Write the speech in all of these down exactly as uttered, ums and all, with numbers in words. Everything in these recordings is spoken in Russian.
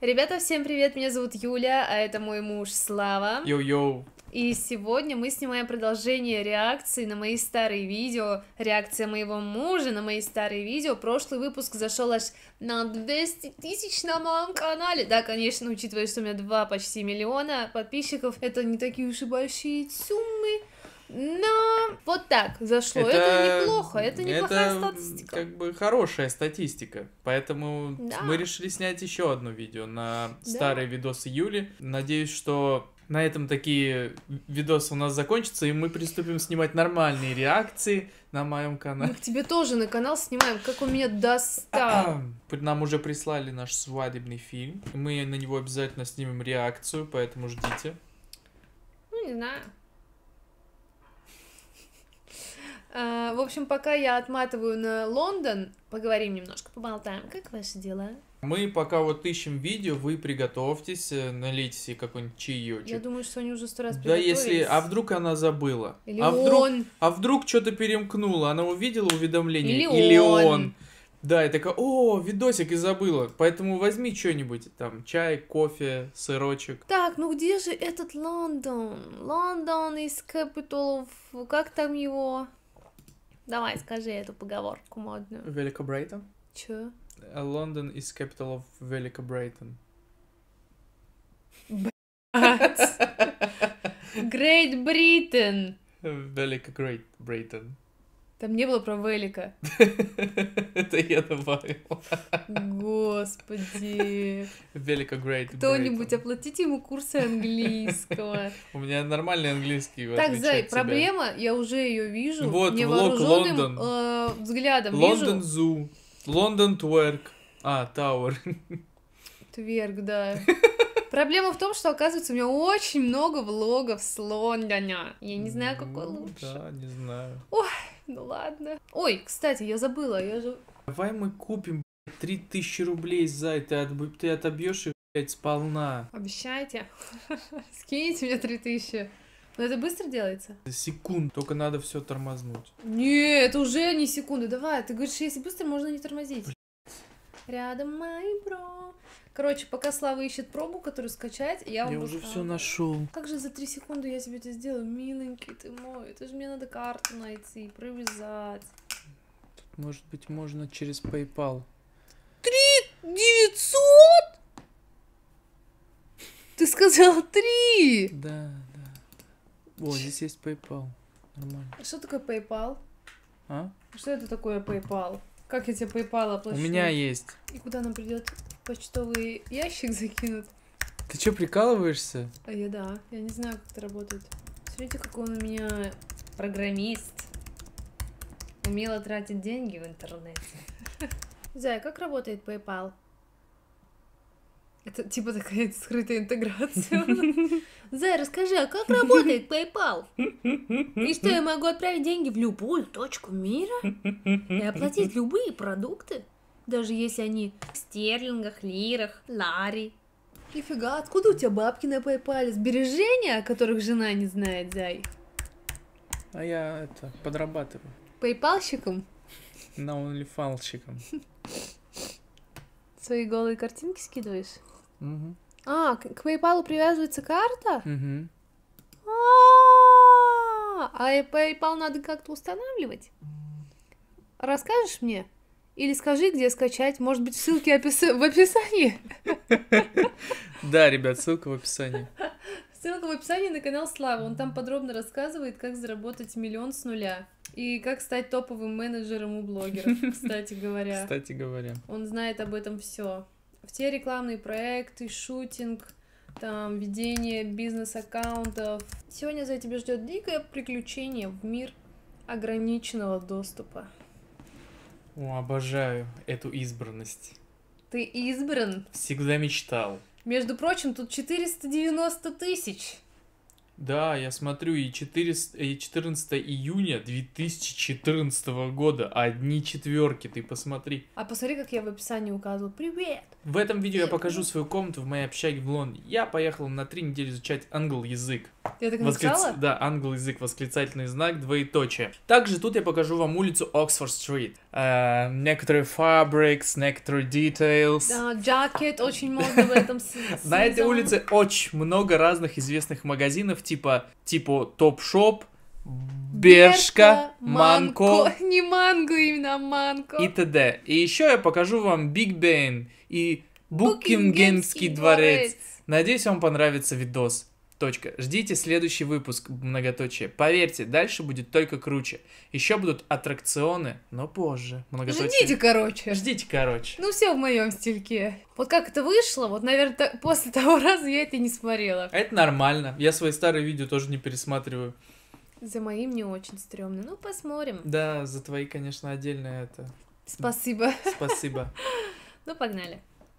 Ребята, всем привет, меня зовут Юля, а это мой муж Слава. Йоу-йоу. И сегодня мы снимаем продолжение реакции на мои старые видео. Реакция моего мужа на мои старые видео. Прошлый выпуск зашел аж на двести тысяч на моем канале. Да, конечно, учитывая, что у меня два почти миллиона подписчиков, это не такие уж и большие суммы. Но вот так зашло. Это, это неплохо, это неплохая это статистика. Как бы хорошая статистика. Поэтому да. мы решили снять еще одно видео на да. старые видосы Юли. Надеюсь, что на этом такие видосы у нас закончатся, и мы приступим снимать нормальные реакции на моем канале. Мы к тебе тоже на канал снимаем, как он меня достал. Нам уже прислали наш свадебный фильм. Мы на него обязательно снимем реакцию, поэтому ждите. Ну, не знаю. Uh, в общем, пока я отматываю на Лондон, поговорим немножко, поболтаем. Как ваши дела? Мы пока вот ищем видео, вы приготовьтесь, налейте себе какой-нибудь чаечек. Я думаю, что они уже сто раз Да приготовились. если... А вдруг она забыла? Или а он. Вдруг... А вдруг что-то перемкнула? Она увидела уведомление? Или, Или он. он. Да, и такая, о, видосик, и забыла. Поэтому возьми что-нибудь, там, чай, кофе, сырочек. Так, ну где же этот Лондон? Лондон is capital of... Как там его... Давай, скажи эту поговорку модную. Великобрейтон? Чё? London is capital of Великобрейтон. Блять. Great Britain. Велика Great Britain. Там не было про Велика. Это я добавил. Господи. Велика Great Кто-нибудь оплатите ему курсы английского. У меня нормальный английский. Так, Зай, проблема, я уже ее вижу. Вот, невооруженным э, взглядом Лондон вижу. Зу. Лондон Тверк. А, Тауэр. Тверк, да. Проблема в том, что, оказывается, у меня очень много влогов с Лондона. Я не знаю, какой ну, лучше. Да, не знаю. Ой, ну ладно. Ой, кстати, я забыла, я же... Давай мы купим, три тысячи рублей, Зай, ты, от... ты отобьешь их, блядь, сполна. Обещайте. Скиньте мне три тысячи. Но это быстро делается? Секунд, только надо все тормознуть. Не, это уже не секунды. Давай, ты говоришь, если быстро, можно не тормозить. Блин. Рядом мои бро. Короче, пока Слава ищет пробу, которую скачать, я вам Я уже расскажу. все нашел. Как же за три секунды я тебе это сделаю, миленький ты мой? Это же мне надо карту найти, привязать. Тут, может быть, можно через PayPal. Три девятьсот? Ты сказал три? Да, да. О, здесь есть PayPal. Нормально. Что такое PayPal? А? Что это такое PayPal? Как я тебе PayPal оплачу? У меня есть. И куда нам придет? Почтовый ящик закинут? Ты что, прикалываешься? А я да, я не знаю, как это работает. Смотрите, какой он у меня программист. Умело тратит деньги в интернете. Зая, как работает PayPal? Это типа такая скрытая интеграция. Зай, расскажи, а как работает PayPal? И что, я могу отправить деньги в любую точку мира? И оплатить любые продукты? Даже если они в стерлингах, лирах, лари. Нифига, откуда у тебя бабки на PayPal? Сбережения, о которых жена не знает, Зай? А я это, подрабатываю. PayPal-щиком? На OnlyFans-щиком. Свои голые картинки скидываешь? Угу. А, к, к PayPal привязывается карта? Угу. А PayPal надо как-то устанавливать? Расскажешь мне? Или скажи, где скачать? Может быть, ссылки опис... в описании? Да, ребят, ссылка в описании. Ссылка в описании на канал Славы. Он там подробно рассказывает, как заработать миллион с нуля. И как стать топовым менеджером у блогеров, кстати говоря. Кстати говоря. Он знает об этом все. Все рекламные проекты, шутинг, там, ведение бизнес-аккаунтов. Сегодня за тебя ждет дикое приключение в мир ограниченного доступа. О, обожаю эту избранность. Ты избран. Всегда мечтал. Между прочим, тут четыреста девяносто тысяч. Да, я смотрю, и четырнадцатого июня две тысячи четырнадцатого года, одни четверки, ты посмотри. А посмотри, как я в описании указывал. Привет! В этом видео я покажу свою комнату в моей общаге в Лондоне. Я поехал на три недели изучать англо-язык. Ты так Восклиц... написала? Да, англо-язык, восклицательный знак, двоеточие. Также тут я покажу вам улицу Оксфорд-стрит. Э, некоторые fabrics, некоторые details. Да, джакет очень модно в этом с- На этой сезоне. улице очень много разных известных магазинов, типа, типа Топ-Шоп, Бершка, Манко Не манго, именно а манко. и т.д. И еще я покажу вам Биг Бен и Букингемский дворец. Надеюсь, вам понравится видос. Точка. Ждите следующий выпуск, многоточие. Поверьте, дальше будет только круче. Еще будут аттракционы, но позже. Многоточие. Ждите, короче. Ждите, короче. Ну, все в моем стильке. Вот как это вышло, вот, наверное, после того раза я это не смотрела. А это нормально. Я свои старые видео тоже не пересматриваю. За моим не очень стрёмно. Ну, посмотрим. Да, за твои, конечно, отдельно это. Спасибо. Спасибо. Ну, погнали.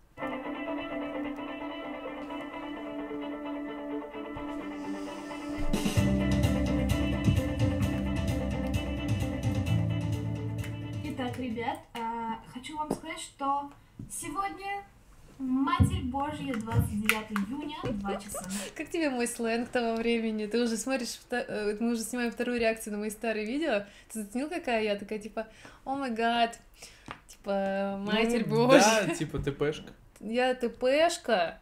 Итак, ребят, а, хочу вам сказать, что сегодня Матерь Божья, двадцать девятого июня, два часа. Как тебе мой сленг того времени? Ты уже смотришь, вто- э, мы уже снимаем вторую реакцию на мои старые видео. Ты заценил, какая я? Такая, типа, о май гад, типа, Матерь Ну, Божья. Да, типа ТПшка. Я ТПшка,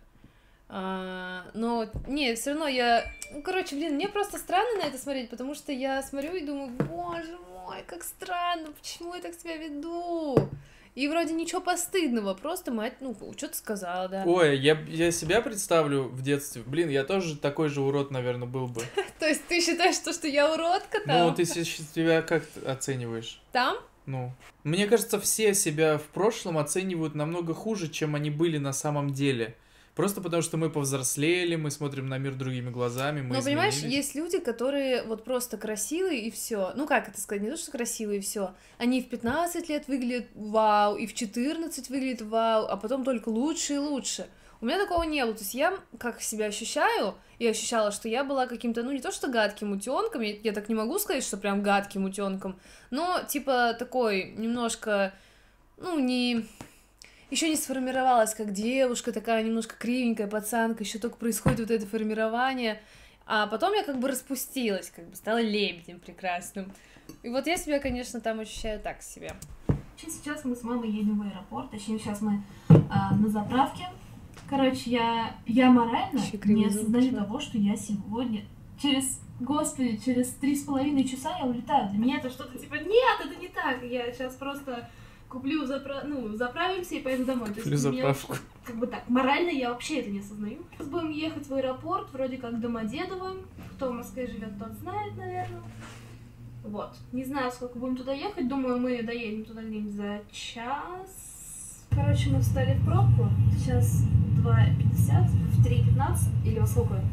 а, но, не, все равно я, ну, короче, блин, мне просто странно на это смотреть, потому что я смотрю и думаю, боже мой, как странно, почему я так себя веду? И вроде ничего постыдного, просто мать, ну, что-то сказала, да. Ой, я, я себя представлю в детстве. Блин, я тоже такой же урод, наверное, был бы. То есть ты считаешь, то, что я уродка там? Ну, ты се- себя как оцениваешь? Там? Ну, мне кажется, все себя в прошлом оценивают намного хуже, чем они были на самом деле. Просто потому, что мы повзрослели, мы смотрим на мир другими глазами, мы Но понимаешь, изменились. есть люди, которые вот просто красивые и все. Ну как это сказать, не то, что красивые и все. Они в пятнадцать лет выглядят вау, и в четырнадцать выглядят вау, а потом только лучше и лучше. У меня такого не было. То есть я как себя ощущаю, и ощущала, что я была каким-то, ну не то, что гадким утенком, я, я так не могу сказать, что прям гадким утенком, но типа такой немножко, ну не... Еще не сформировалась как девушка, такая немножко кривенькая пацанка, еще только происходит вот это формирование, а потом я как бы распустилась, как бы стала лебедем прекрасным. И вот я себя, конечно, там ощущаю так себе. Сейчас мы с мамой едем в аэропорт, точнее, сейчас мы а, на заправке. Короче, я, я морально Ещё не кривизну осознаю пошла. того, что я сегодня через, господи, через три с половиной часа я улетаю. Для меня это что-то типа, нет, это не так, я сейчас просто куплю, запра... ну, заправимся и поеду домой. То есть Куплю для меня заправку. вообще, как бы так, морально я вообще это не осознаю. Сейчас будем ехать в аэропорт, вроде как Домодедово. Кто в Москве живет, тот знает, наверное. Вот. Не знаю, сколько будем туда ехать. Думаю, мы доедем туда где-нибудь за час. Короче, мы встали в пробку. Сейчас два пятьдесят, в три пятнадцать или во сколько?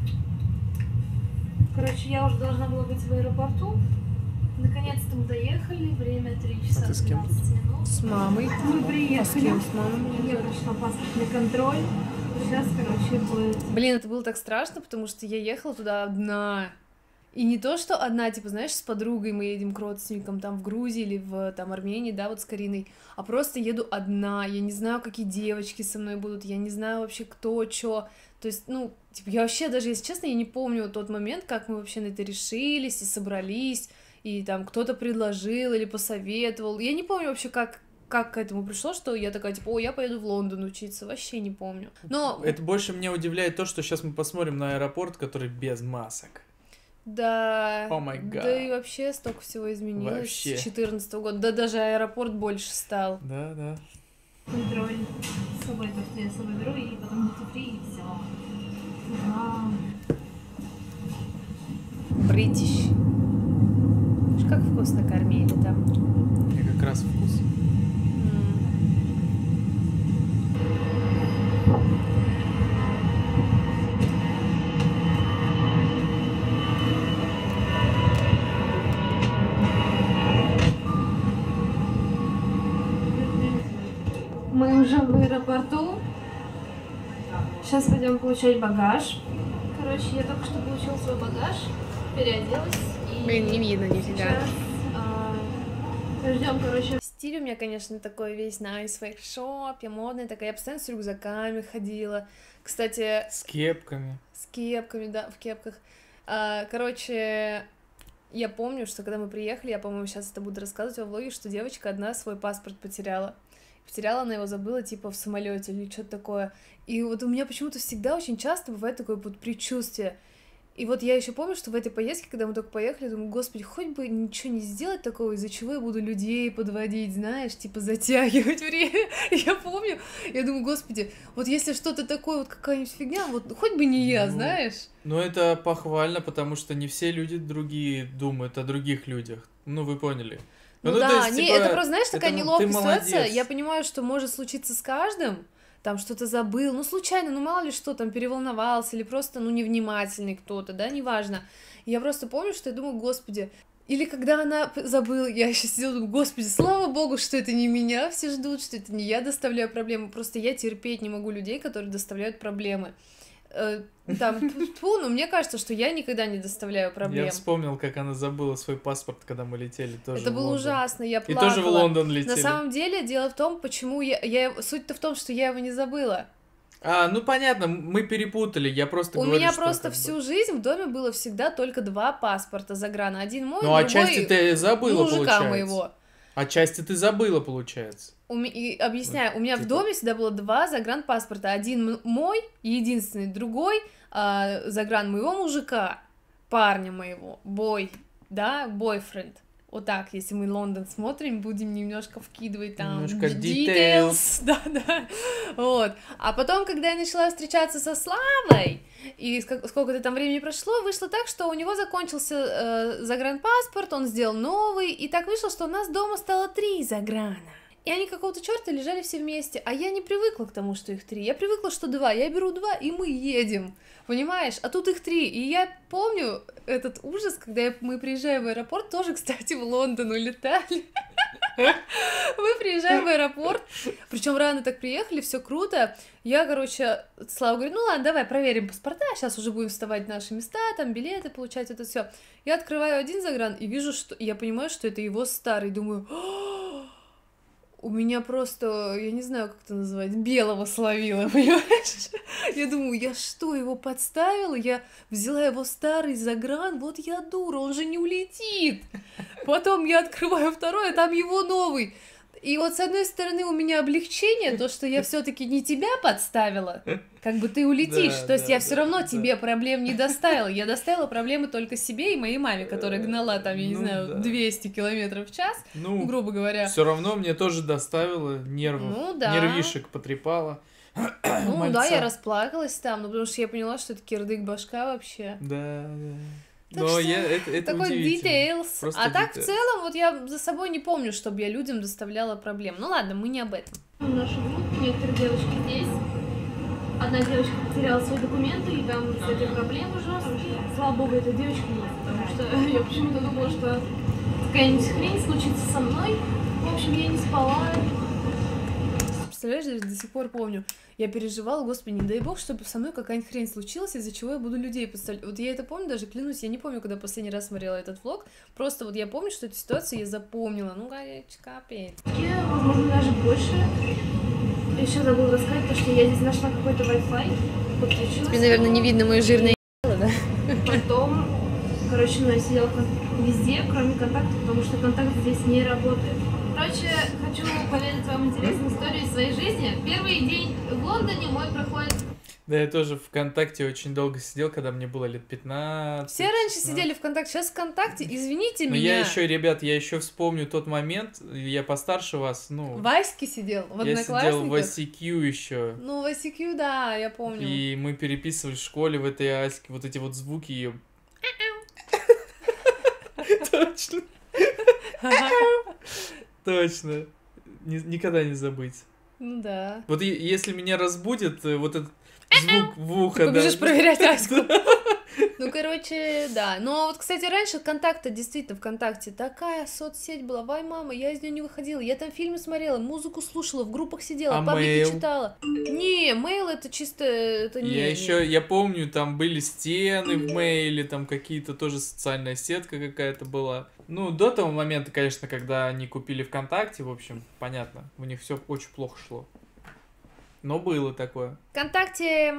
Короче, я уже должна была быть в аэропорту. Наконец-то мы доехали. Время три часа А ты с кем? пятнадцать минут. С мамой. Мы приехали. С мамой. Я прошла паспортный контроль. Сейчас, короче, будет... Блин, это было так страшно, потому что я ехала туда одна. И не то, что одна, типа, знаешь, с подругой мы едем к родственникам там в Грузии или в там Армении, да, вот с Кариной, а просто еду одна, я не знаю, какие девочки со мной будут, я не знаю вообще кто, чё, то есть, ну, типа, я вообще даже, если честно, я не помню тот момент, как мы вообще на это решились и собрались, и там кто-то предложил или посоветовал, я не помню вообще, как как к этому пришло, что я такая, типа, о, я поеду в Лондон учиться, вообще не помню. Но... Это больше меня удивляет то, что сейчас мы посмотрим на аэропорт, который без масок. Да, О май гад. да и вообще столько всего изменилось Вообще. с четырнадцатого года, да даже аэропорт больше стал. Да, да. контроль с собой, то, что я с собой беру, и потом duty-free, и все. Вау. Бритиш. Как вкусно кормили там. Мне как раз вкус. М. Мы уже в аэропорту. Сейчас пойдем получать багаж. короче, я только что получила свой багаж, переоделась и... Блин, не видно нифига. Сейчас а, ждем, короче. Стиль у меня, конечно, такой весь nice workshop, я модная такая, я постоянно с рюкзаками ходила. Кстати... С кепками. С кепками, да, в кепках. А, короче, я помню, что когда мы приехали, я, по-моему, сейчас это буду рассказывать во влоге, что девочка одна свой паспорт потеряла. Потеряла она его, забыла, типа, в самолете или что-то такое. И вот у меня почему-то всегда очень часто бывает такое вот предчувствие. И вот я еще помню, что в этой поездке, когда мы только поехали, я думаю, господи, хоть бы ничего не сделать такого, из-за чего я буду людей подводить, знаешь, типа затягивать время. Я помню, я думаю, господи, вот если что-то такое, вот какая-нибудь фигня, вот хоть бы не я, Ну, знаешь. Ну, это похвально, потому что не все люди другие думают о других людях. Ну, вы поняли. Ну, то да, есть, не, типа, это просто, знаешь, такая это, неловкая ты ситуация. молодец. Я понимаю, что может случиться с каждым, там что-то забыл, ну, случайно, ну, мало ли что, там, переволновался, или просто, ну, невнимательный кто-то, да, неважно. И я просто помню, что я думаю, господи, или когда она забыла, я сейчас сидела, думаю, господи, слава богу, что это не меня все ждут, что это не я доставляю проблемы, просто я терпеть не могу людей, которые доставляют проблемы. Там, тьфу, но мне кажется, что я никогда не доставляю проблем. Я вспомнил, как она забыла свой паспорт, когда мы летели тоже Это в было Лондон. ужасно, я И плакала. тоже в Лондон летели. На самом деле, дело в том, почему я... я... Суть-то в том, что я его не забыла. А, ну понятно, мы перепутали, я просто У говорю, меня что просто как бы- всю жизнь в доме было всегда только два паспорта заграна. Один мой, Ну, другой отчасти ты забыла, мужика получается. моего. Отчасти ты забыла, получается. У ме- и объясняю, у меня в типа- доме всегда было два загранпаспорта. Один м- мой, единственный, другой а, загран моего мужика, парня моего, бой, да, бойфренд. Вот так, если мы Лондон смотрим, будем немножко вкидывать там Немножко details, да, да, вот. А потом, когда я начала встречаться со Славой, и ск- сколько-то там времени прошло, вышло так, что у него закончился э, загранпаспорт, он сделал новый, и так вышло, что у нас дома стало три заграна. И они какого-то черта лежали все вместе, а я не привыкла к тому, что их три. Я привыкла, что два. Я беру два, и мы едем. Понимаешь? А тут их три. И я помню этот ужас, когда я- мы приезжаем в аэропорт, тоже, кстати, в Лондон улетали. Мы приезжаем в аэропорт, причем рано так приехали, все круто. Я, короче, Слава говорит, ну ладно, давай проверим паспорта, сейчас уже будем вставать в наши места, там билеты получать, это все. Я открываю один загран и вижу, что я понимаю, что это его старый, думаю, у меня просто, я не знаю, как это называть, белого словила, понимаешь? Я думаю, я что, его подставила? Я взяла его старый загран, вот я дура, он же не улетит. Потом я открываю второй, а там его новый. И вот с одной стороны у меня облегчение, то, что я все-таки не тебя подставила, как бы ты улетишь, Да, то есть да, я все да, равно да. тебе проблем не доставила, я доставила проблемы только себе и моей маме, которая гнала там, я не Ну знаю, да. двести километров в час, Ну, грубо говоря. все равно мне тоже доставило нервов, Ну да. нервишек потрепало. Ну Мальца. да, я расплакалась там, ну потому что я поняла, что это кирдык башка вообще. Да, да. Так Но что я, это, это Такой удивительно. details. Просто А так в details. целом, вот я за собой не помню, чтобы я людям доставляла проблем. Ну ладно, мы не об этом. В нашем группе некоторые девочки здесь. Одна девочка потеряла свои документы, и там с этой проблемы жесткие. Слава богу, этой девочки нет, потому что я почему-то думала, что какая-нибудь хрень случится со мной. В общем, я не спала. Представляешь, даже до сих пор помню. Я переживала, господи, не дай бог, чтобы со мной какая-нибудь хрень случилась, из-за чего я буду людей подставлять. Вот я это помню, даже клянусь, я не помню, когда последний раз смотрела этот влог. Просто вот я помню, что эту ситуацию я запомнила. Ну, конечно, капец. Я, возможно, даже больше. Еще забыла рассказать, то, что я здесь нашла какой-то Wi-Fi, подключилась. Тебе, наверное, не видно мои жирные да? Потом, короче, ну я сидела кон- везде, кроме контакта, потому что контакт здесь не работает. Короче, хочу поведать вам интересную историю из своей жизни. Первый день в Лондоне мой проходит... Да, я тоже ВКонтакте очень долго сидел, когда мне было лет пятнадцать. Все раньше шестнадцать. сидели ВКонтакте, сейчас ВКонтакте, извините Но меня. я еще, ребят, я еще вспомню тот момент, я постарше вас, ну... Ваське сидел, в я сидел в Одноклассниках. ай си кью еще. Ну, в ай си кью, да, я помню. И мы переписывали в школе в этой аське вот эти вот звуки ее. Точно. Точно. Ни- Никогда не забыть. Ну да. Вот и- если меня разбудит э, вот этот звук в ухо, Ты побежишь да. проверять Аську. Ну, короче, да. Но вот, кстати, раньше ВКонтакте, действительно, ВКонтакте такая соцсеть была. Вай, мама, я из нее не выходила. Я там фильмы смотрела, музыку слушала, в группах сидела, А паблики Mail? читала. Не, мейл это чисто... Это не, Я не. еще, я помню, там были стены в мейле, там какие-то тоже социальная сетка какая-то была. Ну, до того момента, конечно, когда они купили ВКонтакте, в общем, понятно, у них все очень плохо шло. Но было такое. ВКонтакте...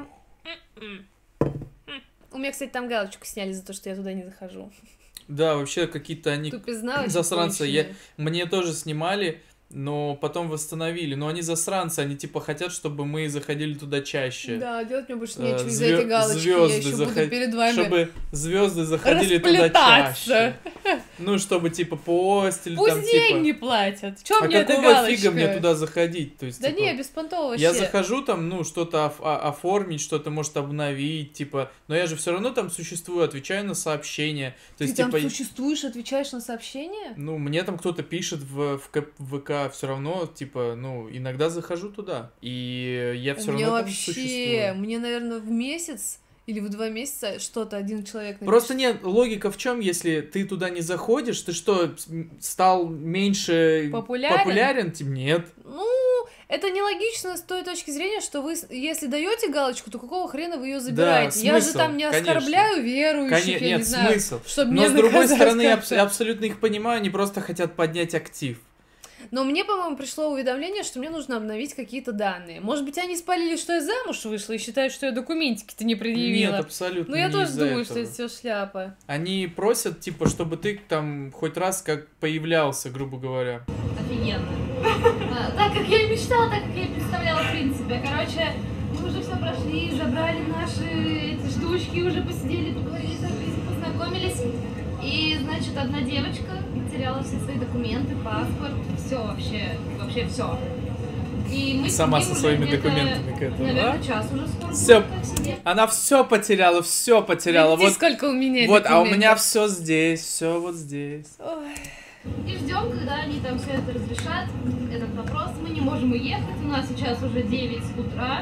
У меня, кстати, там галочку сняли за то, что я туда не захожу. Да, вообще какие-то они Тупизна засранцы. очень Я, конченая. мне тоже снимали, но потом восстановили. Но они засранцы, они типа хотят, чтобы мы заходили туда чаще. Да, делать мне больше Э, нечего из-за звё- этой галочки. Я звёзды еще заход- буду перед вами Чтобы звезды заходили туда расплетаться. чаще. Ну, чтобы типа постили Пусть там деньги типа. не платят. Чё А мне эта какого галочка? фига мне туда заходить? То есть, Да типа, не, беспонтово вообще. я захожу там, ну, что-то оф- а- оформить, что-то, может, обновить, типа, но я же все равно там существую, отвечаю на сообщения. То Ты есть, там типа, существуешь, отвечаешь на сообщения? ну, мне там кто-то пишет в, в К- в ВК, все равно, типа, ну, иногда захожу туда, и я все У меня равно там вообще, существую. мне, наверное, в месяц или в два месяца что-то один человек напишет. Просто нет, логика в чем, если ты туда не заходишь, ты что, с- стал меньше Популярен? популярен? Типа, нет. Ну, это нелогично с той точки зрения, что вы, с- если даете галочку, то какого хрена вы ее забираете? Я же смысл, там не конечно. оскорбляю верующих, Коне- я нет, не знаю, смысл. чтобы Но мне с другой наказать стороны, я как-то. абс- абсолютно их понимаю, они просто хотят поднять актив. Но мне, по-моему, пришло уведомление, что мне нужно обновить какие-то данные. Может быть, они спалили, что я замуж вышла и считают, что я документики-то не предъявила. Нет, абсолютно Но я не тоже из-за думаю, этого. что это все шляпа. Они просят, типа, чтобы ты там хоть раз как появлялся, грубо говоря. Офигенно. А, Так как я и мечтала, так как я и представляла, в принципе. Короче, мы уже все прошли, забрали наши эти штучки, уже посидели, поговорили, сошлись, познакомились. И, значит, одна девочка потеряла все свои документы, паспорт, все вообще, вообще все. И мы Сама сидим со уже своими где-то, документами к этому, наверное, да? час уже скоро Всё. будет, как сидим. Она все потеряла, все потеряла. Видите, Вот, сколько у меня вот, а у документов? меня все здесь, все вот здесь. Ой. И ждем, когда они там все это разрешат, этот вопрос. Мы не можем уехать, у нас сейчас уже девять утра.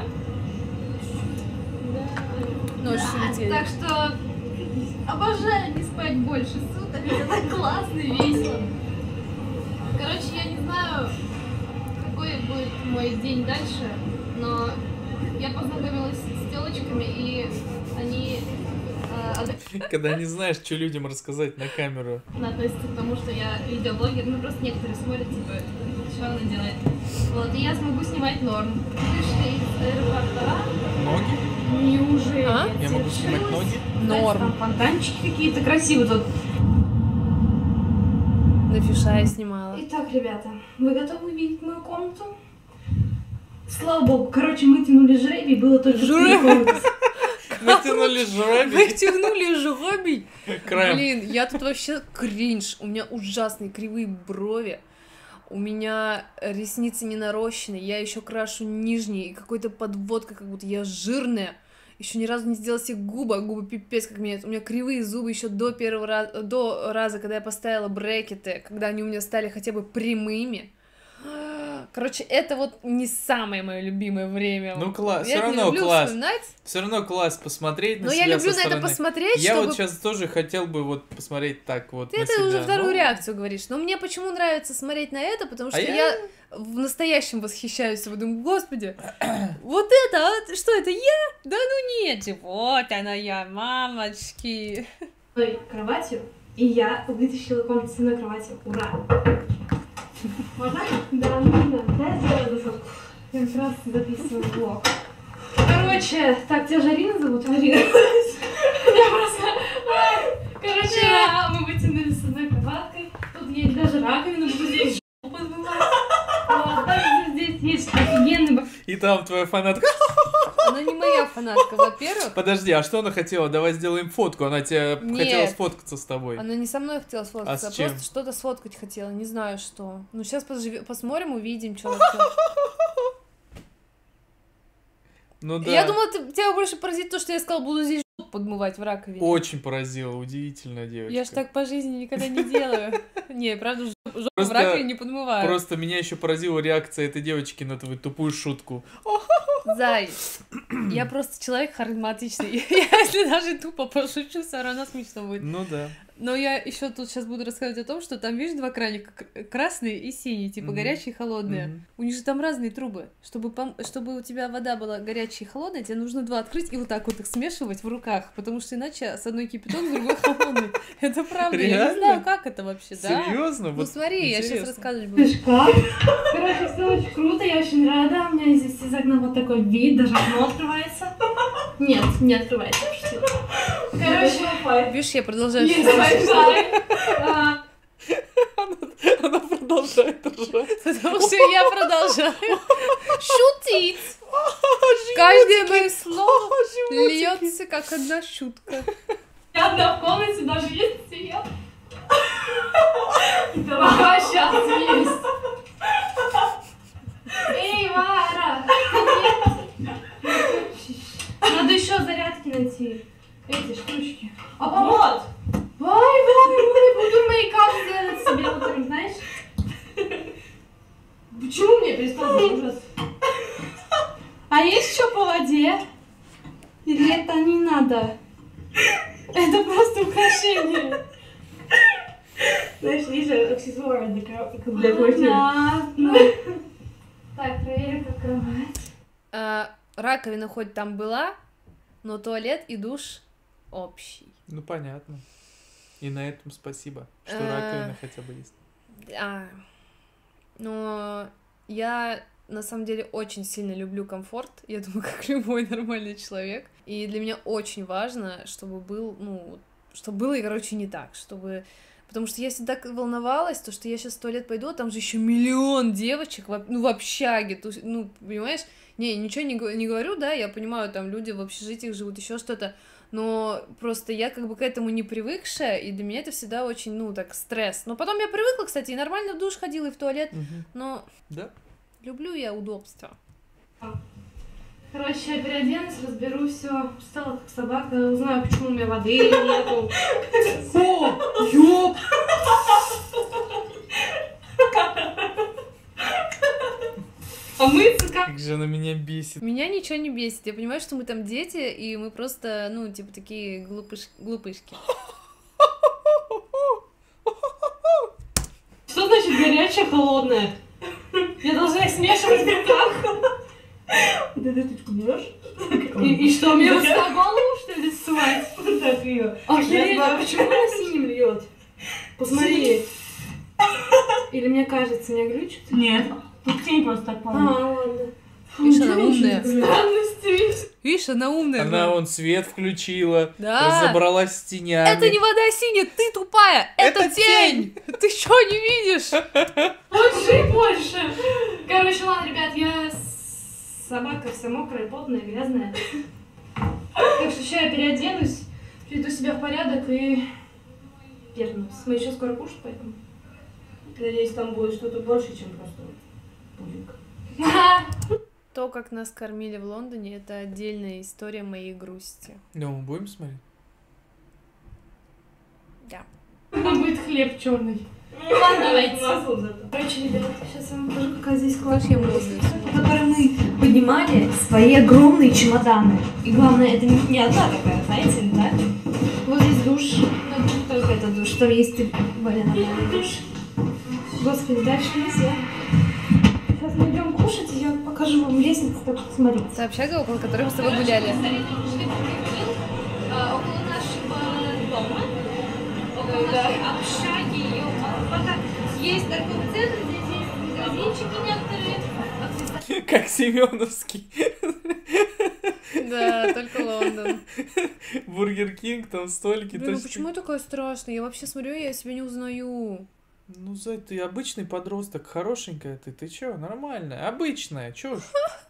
Ночь Да, улетели. так что обожаю не спать больше суток, это так классно и весело. Короче, я не знаю, какой будет мой день дальше, но я познакомилась с телочками, и они э, адекватно Когда не знаешь, что людям рассказать на камеру. относятся к тому, что я видеоблогер, ну просто некоторые смотрят, типа, что она делает. Вот, и я смогу снимать норм. Вышли из аэропорта. Ноги? Неужели? А? Я могу снимать ноги? Норм. Там фонтанчики какие-то красивые тут. На фиша я снимала. Итак, ребята, вы готовы увидеть мою комнату? Слава богу, короче, мы тянули жребий, было только три Жребий? комнаты. Натянули жребий. Вытягнули жребий. Краем. Блин, я тут вообще кринж. У меня ужасные кривые брови. У меня ресницы не нарощены. Я еще крашу нижние. И какой-то подводка, как будто я жирная. Еще ни разу не сделала себе губы, а губы пипец как меняют. У меня кривые зубы еще до первого раза, до раза, когда я поставила брекеты, когда они у меня стали хотя бы прямыми. Короче, это вот не самое мое любимое время. Ну, класс, Я всё это не равно люблю класс. вспоминать, Все равно класс посмотреть на но себя я люблю со на это стороны. посмотреть, Я чтобы... вот сейчас тоже хотел бы вот посмотреть так вот Ты на это себя. уже вторую Ну, реакцию говоришь. Но мне почему нравится смотреть на это, потому что А я... я- в настоящем восхищаюсь и думаю, господи, вот это, а? Что это, я? Да ну нет же, вот она я, мамочки. Той кроватью, и я вытащила комнату с одной кровати. Ура! Можно? Да, можно. Да, я сделаю засадку. Я как раз записываю влог. Короче, так, тебя же Арина зовут? Арина. Я просто... Ай, короче, а, мы вытянулись с одной кроваткой. Тут есть даже раковина, буду здесь жопу подмывать. Вот, также здесь есть офигенный... бак- И там твоя фанатка. Она не моя фанатка, во-первых. Подожди, а что она хотела? Давай сделаем фотку. Она тебе Нет. хотела сфоткаться с тобой. Она не со мной хотела сфоткаться, А а, с чем? просто что-то сфоткать хотела, не знаю что. Ну, сейчас посмотрим, увидим, что вообще. Ну да. Я думала, ты, тебя больше поразит то, что я сказала, буду здесь жопу подмывать в раковине. Очень поразила, удивительная девочка. Я ж так по жизни никогда не делаю. Не, правда, жопу в Просто- раковине не подмываю. Просто меня еще поразила реакция этой девочки на твою тупую шутку. Зай, я просто человек харизматичный. Я, если даже тупо пошучу, все равно смешно будет. Ну да. Но я еще тут сейчас буду рассказывать о том, что там, видишь, два краника, к- красный и синий, типа Мгм. горячие и холодные. Мгм. У них же там разные трубы. Чтобы, пом- чтобы у тебя вода была горячая и холодная, тебе нужно два открыть и вот так вот их смешивать в руках, потому что иначе с одной кипяток, с другой холодный. Это правда, я не Реально? знаю, как это вообще, да? Серьезно? Ну смотри, я сейчас интересно. рассказывать буду. Как? Короче, все очень круто, я очень рада. У меня здесь из окна вот такой вид, даже окно открывается. Нет, не открывается. Что? Короче, Видишь, я продолжаю есть шутить, Wi-Fi. А, Она продолжает ржать. потому что я продолжаю шутить. Каждое мое слово льется как одна шутка. Я одна в комнате, даже есть свет. Давай, сейчас есть. Эй, Вара! Надо еще зарядки найти. Эти штучки. А помот! Ой, Вара, буду мейкап сделать себе утром, знаешь? Почему мне перестал ужас? А есть что по воде? Или это не надо? Это просто украшение. Знаешь, есть же аксессуары для, для квартиры. Понятно. Так, проверю, как кровать. А, раковина хоть там была, но туалет и душ общий. Ну понятно. И на этом спасибо, что Э. раковина хотя бы есть. А, но я на самом деле очень сильно люблю комфорт, я думаю, как любой нормальный человек. И для меня очень важно, чтобы был, ну, чтобы было, короче, не так, чтобы... Потому что я всегда волновалась, то, что я сейчас в туалет пойду, а там же еще миллион девочек, в, ну, в общаге, то есть, ну, понимаешь? Не, ничего не, го- не говорю, да, я понимаю, там люди в общежитиях живут, еще что-то, но просто я как бы к этому не привыкшая, и для меня это всегда очень, ну, так, стресс. Но потом я привыкла, кстати, и нормально в душ ходила, и в туалет, Мгм. но Да? люблю я удобство. Короче, я переоденусь, разберу все. Стала как собака, узнаю, почему у меня воды нету. О, ёп! А мыться как? Как же она меня бесит. Меня ничего не бесит, я понимаю, что мы там дети, и мы просто, ну, типа, такие глупыш... глупышки. Что значит горячая, холодная? Я должна их смешивать в руках. Вот эту штучку берешь? И, и что, мне вот на голову, что ли, ссылать? Вот так ее. Охереть, Я знаю, а почему она синим льет? Посмотри. Или мне кажется, меня глючит? Нет. Тут тень просто так А, падает. ладно. Видишь, она умная. Странности. Видишь, она умная. Она прям. вон свет включила, Да. разобралась с тенями. Это не вода синяя, ты тупая! Это, Это тень! Ты что, не видишь? Лучше и больше. Короче, ладно, ребят, я собака вся мокрая, потная, грязная. Так что сейчас я переоденусь, приведу себя в порядок и вернусь. Мы еще скоро кушать пойдем. Надеюсь, там будет что-то больше, чем просто пудинг. То, как нас кормили в Лондоне, это отдельная история моей грусти. Ну, мы будем смотреть? Да. Там будет хлеб черный. Ладно, давайте. масло зато. Короче, ребят, сейчас я вам покажу, какая здесь Знаешь, классная я модная гостиница, сегодня. по которой мы поднимали свои огромные чемоданы. И главное, это не, не одна такая, знаете ли, да? Вот здесь душ. Ну, не только это душ, там есть и более нормальный душ. Господи, дальше нельзя. Сейчас мы идем кушать, и я покажу вам лестницу, так что смотрите. Это общага, около которой мы с тобой гуляли. Около нашего дома, около нашей общаги, и пока есть торговый центр, здесь есть магазинчики некоторые. Как Семеновский. Да, только Лондон. Бургер Кинг, там столики. Блин, ну точно. почему я такая страшная? Я вообще смотрю, я себя не узнаю. Ну, Зай, ты обычный подросток, хорошенькая ты. Ты чё, нормальная, обычная, чё ж.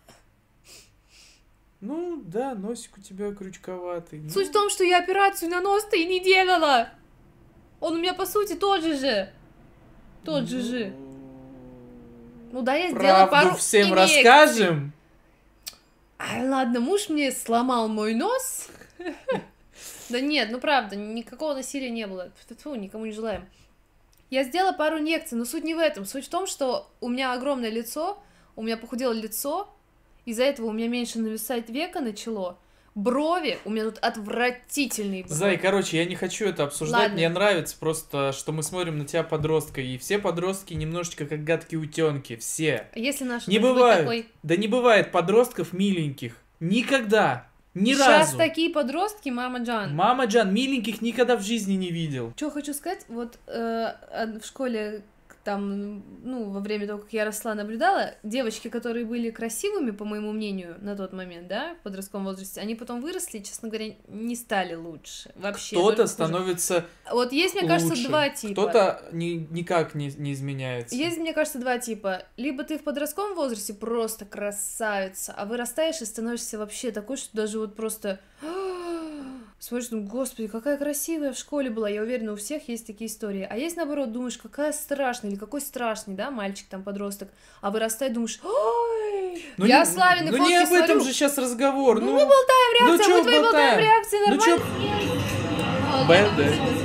Ну, да, носик у тебя крючковатый. ну. Суть в том, что я операцию на нос-то и не делала. Он у меня, по сути, тот же же. Тот же же. Ну да, я сделала Правду пару всем инъекций. расскажем. Ай, ладно, муж мне сломал мой нос. Да нет, ну правда, никакого насилия не было. Фу, никому не желаем. Я сделала пару инъекций, но суть не в этом. Суть в том, что у меня огромное лицо, у меня похудело лицо, из-за этого у меня меньше нависает века начало. Брови, у меня тут отвратительные брови. Зай, короче, я не хочу это обсуждать, Ладно. мне нравится просто, что мы смотрим на тебя, подростка, и все подростки немножечко как гадкие утенки, все. Если наш Не муж будет бывает, такой... да не бывает подростков миленьких, никогда, ни Сейчас разу. такие подростки, мама Джан. Мама Джан, миленьких никогда в жизни не видел. Что хочу сказать, вот э, в школе там, ну, во время того, как я росла, наблюдала, девочки, которые были красивыми, по моему мнению, на тот момент, да, в подростковом возрасте, они потом выросли, честно говоря, не стали лучше. Вообще. Кто-то только хуже. становится Вот есть, мне кажется, лучше. два типа. Кто-то ни- никак не, не изменяется. Есть, мне кажется, два типа. Либо ты в подростковом возрасте просто красавица, а вырастаешь и становишься вообще такой, что даже вот просто... Смотришь, ну, господи, какая красивая в школе была. Я уверена, у всех есть такие истории. А есть, наоборот, думаешь, какая страшная, или какой страшный, да, мальчик, там, подросток. А вырастает, думаешь, ой, Ну, я не, Славины ну фотки не об этом смотрю. же сейчас разговор. Ну, Ну, мы болтаем ну реакция, чё мы твои болтаем болтаем? реакции, Ну нормально? чё? БД.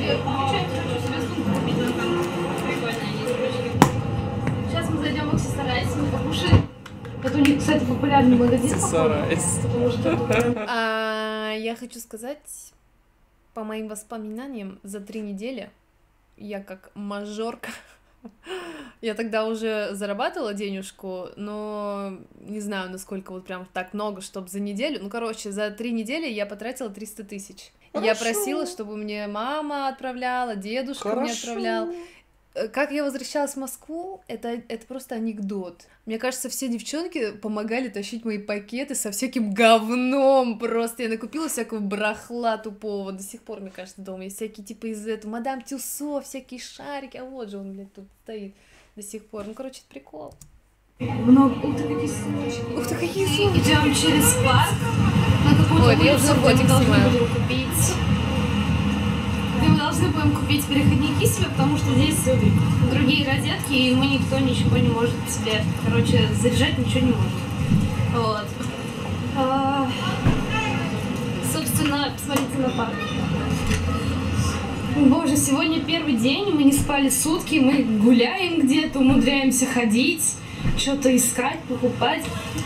Сейчас мы зайдем в Аксессуарайс, мы покушаем. Это у них, кстати, популярный магазин. походу, Аксессуарайс. Потому что тут А, я хочу сказать, по моим воспоминаниям, за три недели я как мажорка. Я тогда уже зарабатывала денежку, но не знаю, насколько вот прям так много, чтобы за неделю. Ну, короче, за три недели я потратила триста тысяч. Я Хорошо. просила, чтобы мне мама отправляла, дедушка мне Хорошо. отправлял. Э, Как я возвращалась в Москву, это, это просто анекдот. Мне кажется, все девчонки помогали тащить мои пакеты со всяким говном просто. Я накупила всякого барахла тупого. До сих пор, мне кажется, дома есть всякие типа из этого Мадам Тюссо, всякие шарики. А вот же он, блядь, тут стоит до сих пор. Ну, короче, это прикол. много. Ух ты, какие сумочки. Ух ты, какие Мы идем через парк. На какую-то Ой, да я улицу, уже где мы фотик должны снимаю. будем купить. Где мы должны будем купить переходники себе, потому что здесь другие розетки, и мы никто ничего не может себе, короче, заряжать ничего не может. Вот. А, собственно, посмотрите на парк. Боже, сегодня первый день, мы не спали сутки, мы гуляем где-то, умудряемся ходить, что-то искать, покупать.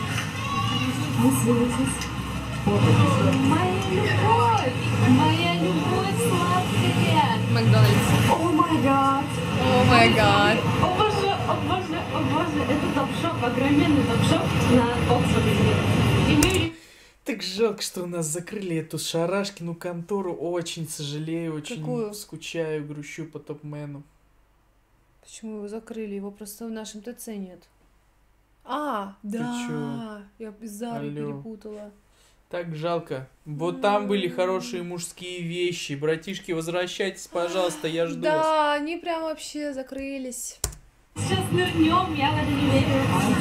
Моя любовь! Моя любовь сладкая! Макдональдс. О май гад! О май гад. О боже, о боже, о боже! Это топ-шоп, огроменный топ-шоп на Оксфорде. И мы... Так жалко, что у нас закрыли эту Шарашкину контору. Очень сожалею, очень Какую? скучаю, грущу по топ-мену. Почему его закрыли? Его просто в нашем ТЦ нет. А, Ты да, чё? я из Зары Алло. перепутала. Так жалко. Вот там были хорошие мужские вещи. Братишки, возвращайтесь, пожалуйста, я жду вас. Да, они прям вообще закрылись. Сейчас нырнем, я в это не верю.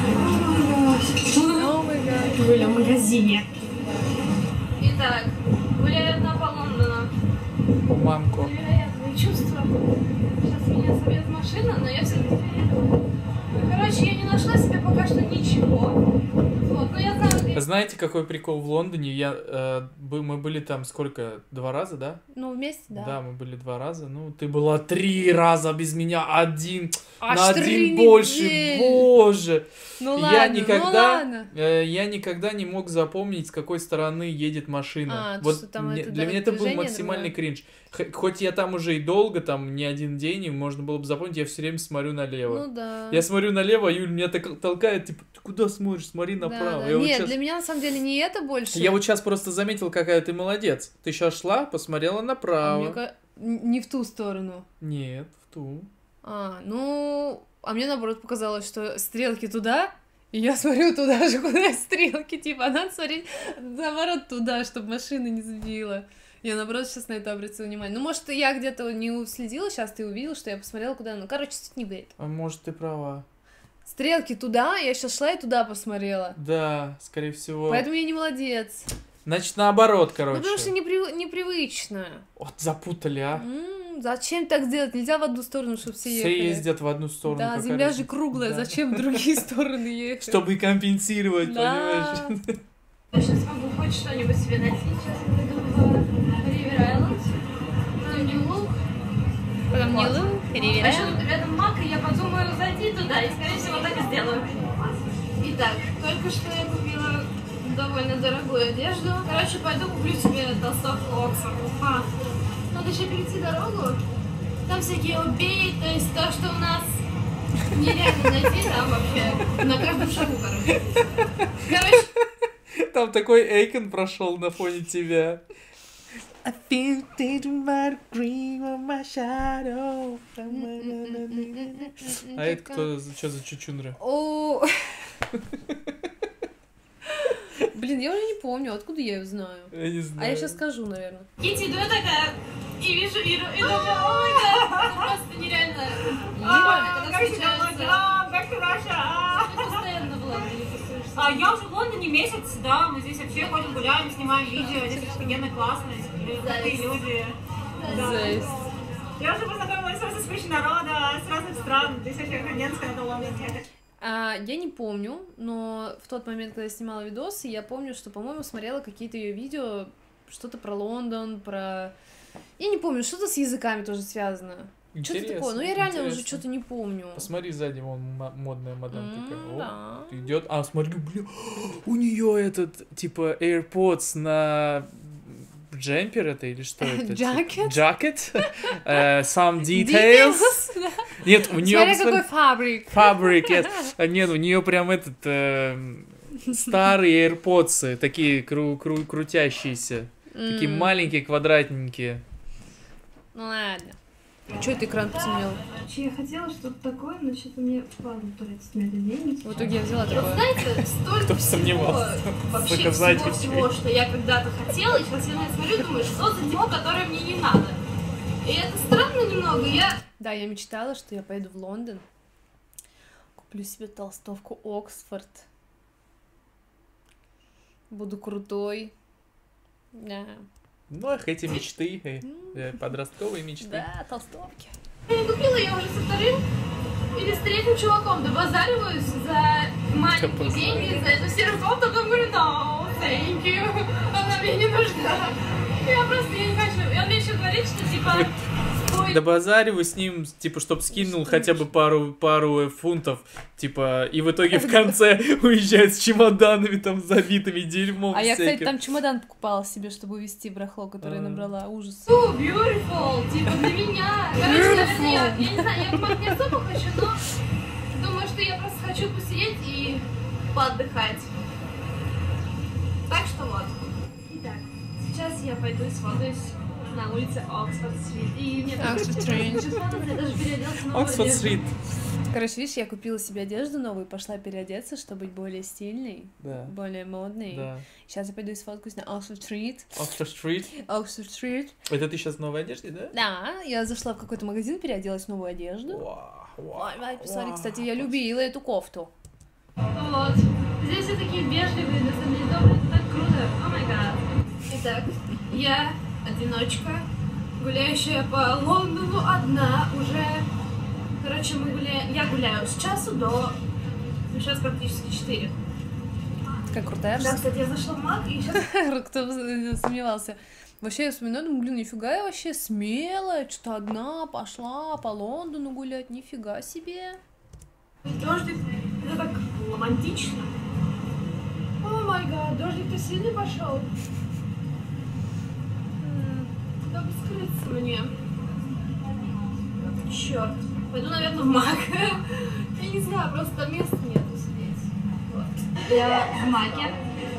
О май гад. Были в магазине. Итак, гуляют на по Лондону. Мамку. Невероятные чувства. Сейчас меня собьет машина, но я все-таки приеду. Короче, я не нашла себе пока что ничего. Вот, но я знаю, где... Знаете, какой прикол в Лондоне? Я, э, бы- мы были там сколько? Два раза, да? Ну, вместе, да. Да, мы были два раза. Ну, ты была три раза без меня, один. Аж на три один больше, недели. боже. Ну Я ладно, ну никогда, ладно. э, я никогда не мог запомнить, с какой стороны едет машина. А, то, вот что там мне- это, для да, меня это был движение максимальный другое. кринж. Х- хоть я там уже и долго, там не один день, и можно было бы запомнить, я все время смотрю налево. Ну да. Я смотрю налево, а Юль меня так толкает, типа, ты куда смотришь, смотри Да, направо. да. Я, вот Нет, щас- для меня на самом деле не это больше. я вот сейчас просто заметил, какая ты молодец. Ты сейчас шла, посмотрела А направо. мне ка- н- не в ту сторону. Нет, в ту. А, ну, а мне наоборот показалось, что стрелки туда, и я смотрю туда же, куда стрелки, типа, а надо смотреть наоборот туда, чтобы машина не сбила. Я наоборот сейчас на это обратила внимание. Ну, может, я где-то не уследила, сейчас ты увидел, что я посмотрела куда. Ну, короче, суть не в этом. А может, ты права. Стрелки туда, я сейчас шла и туда посмотрела. Да, скорее всего. Поэтому я не молодец. Значит, наоборот, Ну, короче. потому что непри- непривычно. Вот запутали, а. М, зачем так делать? Нельзя в одну сторону, чтобы все Все ехали. ездят в одну сторону. Да, какая земля же разница? круглая, Да. зачем в другие стороны ехать? Чтобы компенсировать, Да. понимаешь? Я сейчас могу хоть что-нибудь себе найти. Сейчас я пойду в Ривер Айленд. Потом Нью-Лук. Потом Вот. Нью-Лук, А Ривер еще Айленд. тут рядом Мак, и я подумаю зайти туда, и скорее всего так и сделаю. Итак, только что я купила довольно дорогую одежду. Короче, пойду куплю себе толстовку Оксфорд. А, надо еще перейти дорогу. Там всякие обеи, то есть то, что у нас нереально найти, там вообще на каждом шагу, короче. Короче, Там такой Эйкон прошел на фоне тебя. I feel it in my dream of my shadow. А это кто, что за чучундра? О. Блин, я уже не помню, откуда я ее знаю. Я не знаю. А я сейчас скажу, наверное. Кити, иду я такая, и вижу Иру, и думаю, о май гад, это просто нереально. А, Когда как тебя встречаются, дела? Как ты наша? ты постоянно в Лондоне тусуешься. А я уже в Лондоне месяц, да, мы здесь вообще ходим, гуляем, снимаем видео, здесь офигенно классно, здесь крутые люди. Да. Жесть. Я уже познакомилась с кучей народа, с разных стран, здесь вообще охрененская на Лондон ехать. А, я не помню, но в тот момент, когда я снимала видосы, я помню, что, по-моему, смотрела какие-то ее видео, что-то про Лондон, про... Я не помню, что-то с языками тоже связано. Что-то Интересно, такое, но я реально интересно. уже что-то не помню. Посмотри сзади, вон м- модная мадам М, такая. да. О, идет. А, смотри, блин, у нее этот, типа, AirPods на джемпер это или что это? Jacket? Джакет? Э, Some details? Да. Нет, у нее... Смотря какой фабрик. Фабрик, нет. А, нет, у нее прям этот... э, старые AirPods, такие кру- кру- крутящиеся. Такие М, маленькие, квадратненькие. Ну ладно. Че это экран потемнел? Я хотела что-то такое, но что-то мне впадло тратить на это деньги. В итоге я взяла Вот такое. знаете, столько Кто бы сомневался. всего, вообще Заказать всего, вообще. всего, что я когда-то хотела, и сейчас я на это смотрю и думаю, что за дерьмо, которое мне не надо. И это странно немного, я... Да, я мечтала, что я поеду в Лондон, куплю себе толстовку Оксфорд, буду крутой. Да. Ну, ах, эти мечты, э, э, подростковые мечты. Да, толстовки. Я не купила, я уже со вторым или с третьим чуваком добазариваюсь за маленькие Капец. деньги, за эту серую кофту, потом говорю, no, thank you, она мне не нужна. Я просто, я не хочу. И он мне еще говорит, что типа, ой, Добазариваю с ним, типа, чтоб скинул хотя бы пару, пару э, фунтов, типа, и в итоге в конце уезжает с чемоданами там забитыми дерьмом А я, кстати, всяким. там чемодан покупала себе, чтобы увезти барахло, которое А. набрала. Ужас. so beautiful, типа для меня. Короче, наверное, я, я не знаю, я в Мак не особо хочу, но думаю, что я просто хочу посидеть и поотдыхать. Так что вот. Итак, сейчас я пойду и сфотаюсь на улице Оксфорд-стрит. И мне так Оксфорд-стрит. хочу сфотаться, я даже переоделась в новую Оксфорд одежду. Стрит. Короче, видишь, я купила себе одежду новую, пошла переодеться, чтобы быть более стильной, Да, более модной. да. Сейчас я пойду и сфоткаюсь на Оксфорд-стрит. Оксфорд Стрит. Оксфорд-стрит. Это ты сейчас в новой одежде, да? Да, я зашла в какой-то магазин, переоделась в новую одежду. Вау, вау, Ой, Вай, посмотри, вау. кстати, я любила эту кофту. Вот. Здесь все такие вежливые, на самом деле добрые, это так круто. О май гад. Итак, я одиночка, гуляющая по Лондону одна уже. Короче, мы гуляем. Я гуляю с часу до. Ну, сейчас практически четыре. Какая крутая. Да, кстати, я зашла в Мак и сейчас. Кто бы сомневался. Вообще, я вспоминаю, думаю, блин, нифига я вообще смелая, что-то одна пошла по Лондону гулять, нифига себе. Дождик. Это так романтично. О май гад, дождик-то сильно пошел. Куда бы скрыться мне? Черт. Пойду, наверное, в Мак. Я не знаю, просто места нету сидеть. Вот. Я в Маке.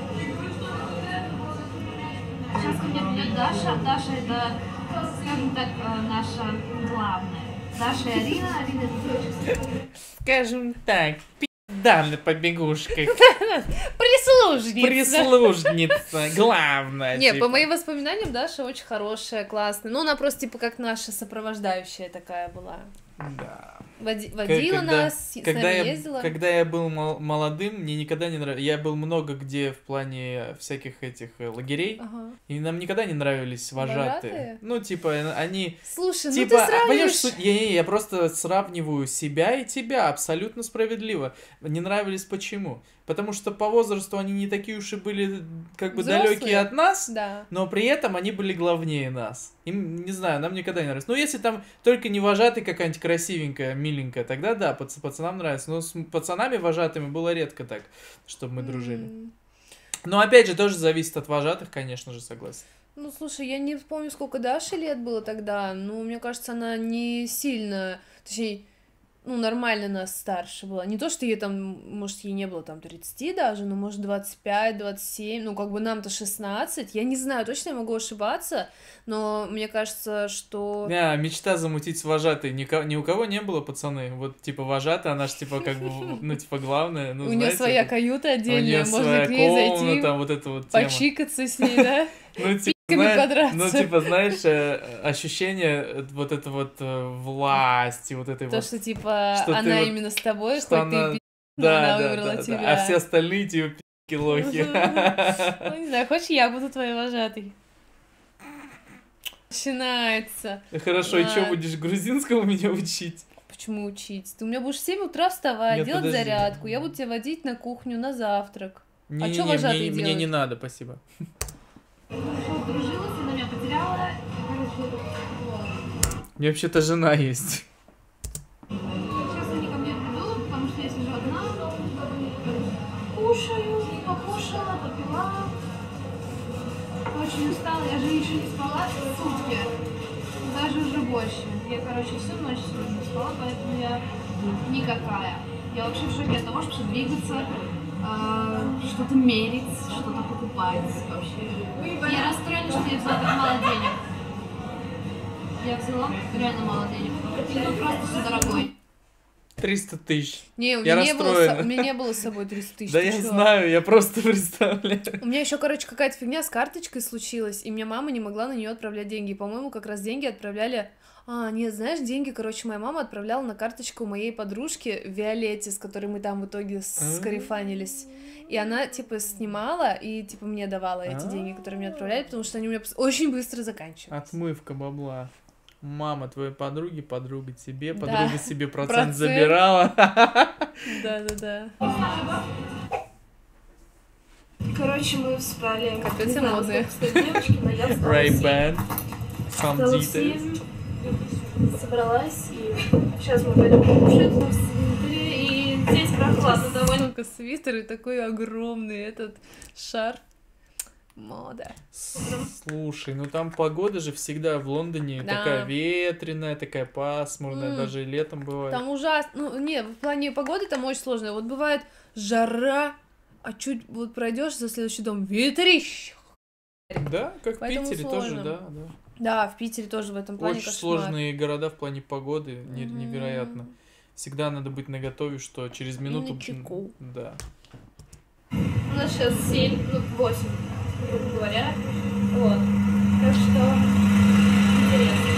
Сейчас ко мне придет Даша. Даша это, скажем так, э, наша главная. Даша и Арина. Арина это дочь. Скажем так, пи***да на побегушках. Прислужница! Прислужница, главное. Не, типа. по моим воспоминаниям, Даша очень хорошая, классная. Ну, она просто, типа, как наша сопровождающая такая была. Да. Води- водила когда, нас, с когда нами я, ездила. когда я был мол- молодым, мне никогда не нравилось. Я был много где в плане всяких этих э, лагерей, Ага. и нам никогда не нравились вожатые. Вожатые? Ну, типа, э, они... Слушай, Типа, ну ты а, понимаешь, сравниваешь... суть- я, я, я просто сравниваю себя и тебя, абсолютно справедливо. Не нравились почему? Потому что по возрасту они не такие уж и были, как бы, Взрослые. далекие от нас, Да. но при этом они были главнее нас. Им, не знаю, нам никогда не нравилось. Ну, если там только не вожатый какая-нибудь красивенькая, миленькая, тогда да, пац- пацанам нравится. Но с пацанами вожатыми было редко так, чтобы мы дружили. М. Но опять же, тоже зависит от вожатых, конечно же, согласен. Ну, слушай, я не помню, сколько Даше лет было тогда, но мне кажется, она не сильно, точнее, ну, нормально нас старше была. Не то, что ей там, может, ей не было там тридцать даже, но, может, двадцать пять двадцать семь, ну, как бы нам-то шестнадцать, я не знаю, точно я могу ошибаться, но мне кажется, что... Не, мечта замутить с вожатой. Ни, ко- ни у кого не было, пацаны. Вот, типа, вожатая, она ж, типа, как бы, ну, типа, главная. Ну, У нее знаете, своя это- каюта у отдельная, нее можно своя к ней комната, зайти, там вот это вот тема. почикаться с ней, да? Ну, типа, пиками знаешь, подраться. ну, типа, знаешь, э, ощущение э, вот это вот э, власти, вот этой То, вот... что, типа, что ты она вот- именно с тобой, что хоть она- ты пи***, но Да, она да, выбрала да, тебя. да. А все остальные, типа, пи***ки лохи. Ну, не знаю, хочешь, я буду твоей вожатой? Начинается. Хорошо, и что, Ладно. будешь грузинскому меня учить? Почему учить? Ты у меня будешь в семь утра вставать, Нет, делать подожди. зарядку, я буду тебя водить на кухню на завтрак. Не-не-не, чё вожатые мне, мне делают? не надо, спасибо. Подружилась, она меня потеряла. Короче, вот. У меня вообще-то жена есть. Сейчас они ко мне придут, потому что я сижу одна. Кушаю, покушала, попила. Очень устала, я же еще не спала сутки. Даже уже больше. Я, короче, всю ночь сегодня не спала, поэтому я никакая. Я вообще в шоке от того, что двигаться, а, что-то мерить, что-то покупать. Вообще. Я расстроена, что я взяла так мало денег. Я взяла реально мало денег. И тут просто все дорогое. триста тысяч. Не, у Я меня, не было, расстроена. с- у меня не было с собой триста тысяч. Да ты я чё? знаю, я просто представляю. У меня еще, короче, какая-то фигня с карточкой случилась, и мне мама не могла на нее отправлять деньги. И, по-моему, как раз деньги отправляли... А, нет, знаешь, деньги, короче, моя мама отправляла на карточку моей подружки Виолетте, с которой мы там в итоге скарифанились. И она, типа, снимала и, типа, мне давала эти деньги, которые мне отправляли, потому что они у меня пос- очень быстро заканчивались. Отмывка бабла. Мама твоей подруги, подруга тебе, Да. подруга себе процент Процент. забирала. Да-да-да. Короче, мы встали. Капец, Не знаю, эмоции. сколько стоит девочки, но я встала в семь. Ray-Ban. Some Встала в details. семь, собралась, и сейчас мы пойдем покушать в свитере, и здесь прохладно довольно. Сука, свитер и такой огромный этот шарф. Мода. Слушай, ну там погода же всегда в Лондоне Да. такая ветреная, такая пасмурная, М. даже и летом бывает. Там ужасно. Ну, не, в плане погоды там очень сложно. Вот бывает жара, а чуть вот пройдешь за следующий дом, ветрищ. Да, как в Поэтому Питере сложно. тоже, да, да. Да, в Питере тоже в этом плане Очень кошмар. сложные города в плане погоды, не- Мгм. невероятно. Всегда надо быть наготове, что через минуту... начеку. Да. У нас сейчас семь, ну, восемь, грубо говоря. Вот. Так что интересно.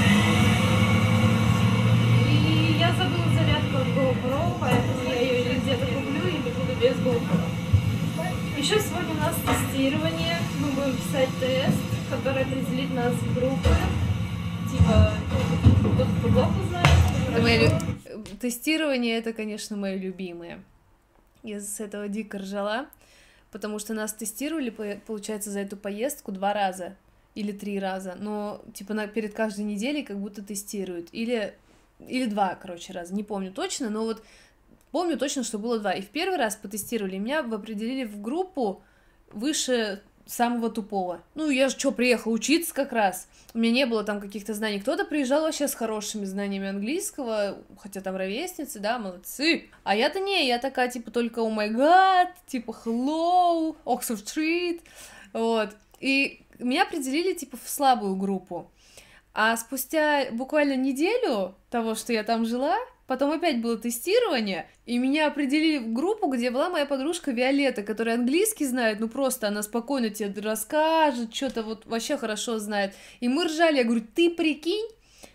И я забыла зарядку от GoPro, поэтому я ее или где-то куплю, или буду без GoPro. Еще сегодня у нас тестирование. Мы будем писать тест, который определит нас в группы. Типа, кто плохо знает, кто Это моя хорошо. лю- Тестирование это, конечно, мое любимое. Я с этого дико ржала, потому что нас тестировали, по- получается, за эту поездку два раза или три раза, но типа на, перед каждой неделей как будто тестируют. Или, или два, короче, раза, не помню точно, но вот помню точно, что было два. И в первый раз потестировали, и меня определили в группу выше самого тупого. Ну, я же что, приехала учиться как раз. У меня не было там каких-то знаний. Кто-то приезжал вообще с хорошими знаниями английского, хотя там ровесницы, да, молодцы. А я-то не, я такая, типа, только о май гад, типа, hello, Oxford Street, вот. И меня определили, типа, в слабую группу. А спустя буквально неделю того, что я там жила, потом опять было тестирование, и меня определили в группу, где была моя подружка Виолетта, которая английский знает, ну просто она спокойно тебе расскажет, что-то вот вообще хорошо знает. И мы ржали, я говорю, ты прикинь,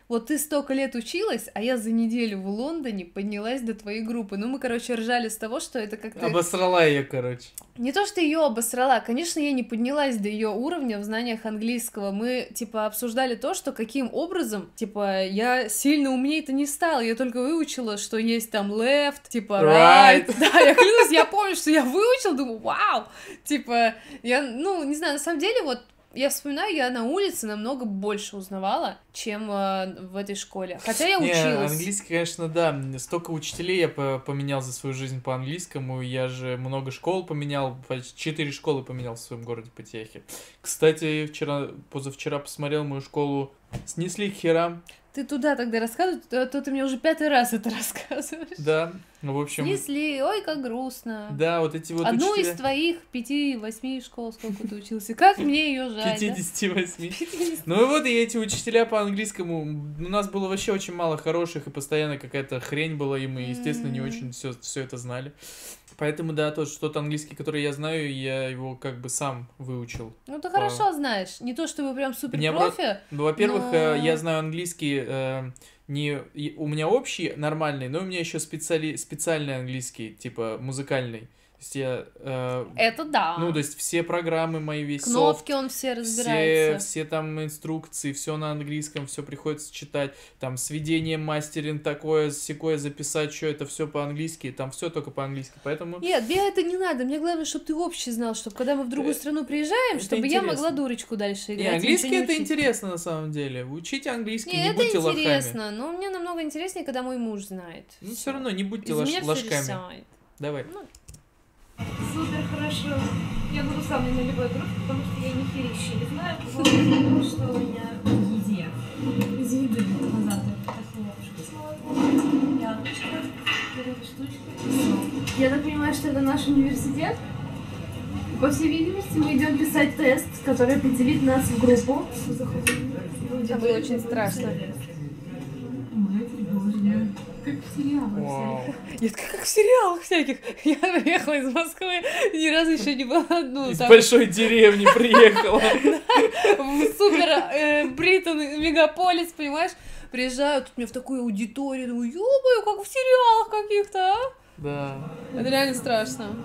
вот ты столько лет училась, а я за неделю в Лондоне поднялась до твоей группы. Ну, мы, короче, ржали с того, что это как-то... Обосрала ее, короче. Не то, что ее обосрала, конечно, я не поднялась до ее уровня в знаниях английского. Мы, типа, обсуждали то, что каким образом, типа, я сильно умнее-то не стала, я только выучила, что есть там left, типа, right. right. Да, я клянусь, я помню, что я выучила, думаю, вау! Типа, я, ну, не знаю, на самом деле, вот, я вспоминаю, я на улице намного больше узнавала, чем э, в этой школе. Хотя я училась. Не, английский, конечно, да. Столько учителей я поменял за свою жизнь по английскому. Я же много школ поменял, почти четыре школы поменял в своем городе Путехе. Кстати, вчера, позавчера посмотрел мою школу, снесли к херам. Ты туда тогда рассказывай, то, то ты мне уже пятый раз это рассказываешь. Да, ну, в общем... Снесли, ой, как грустно. Да, вот эти вот Одну учителя... из твоих пяти-восьми школ, сколько ты учился. Как мне ее жаль, пятьдесят восемь. Да? пятьдесят. Ну и вот и эти учителя по английскому, у нас было вообще очень мало хороших, и постоянно какая-то хрень была, и мы, естественно, не очень все, все это знали. Поэтому, да, тот что-то английский, который я знаю, я его как бы сам выучил. Ну, ты по... хорошо знаешь. Не то, чтобы прям супер Мне профи. про... Ну, во-первых, но... я знаю английский, э, не... у меня общий, нормальный, но у меня еще специали... специальный английский, типа музыкальный. То есть я... Э, это да. Ну, то есть все программы мои, весь Кнопки софт, он все разбирается. Все, все там инструкции, все на английском, все приходится читать. Там сведение, мастеринг, такое, секое записать, что это все по-английски. Там все только по-английски, поэтому... Нет, мне это не надо. Мне главное, чтобы ты общий знал, чтобы когда мы в другую страну приезжаем, это чтобы интересно. я могла дурочку дальше играть. Не, английский не это учить. интересно на самом деле. Учите английский, не, не это будьте лохами. интересно, но мне намного интереснее, когда мой муж знает. Ну, все равно не будьте Из лош... меня всё ложками. решает. Давай. Ну, Супер, хорошо. Я буду самой нулевой группы, потому что я ни херища не знаю, потому что у меня еде. Из еды назад яблочко, штучка. Я так понимаю, что это наш университет. По всей видимости, мы идем писать тест, который определит нас в группу. это было очень страшно. Мать Божья. Как в сериалах. Нет, как, как в сериалах всяких. Я приехала из Москвы, ни разу еще не была одну. Из там, большой деревни приехала. в супер э, Бриттон мегаполис, понимаешь? Приезжаю, тут меня в такую аудиторию, думаю, ё-моё, как в сериалах каких-то, а? Да. Это реально страшно.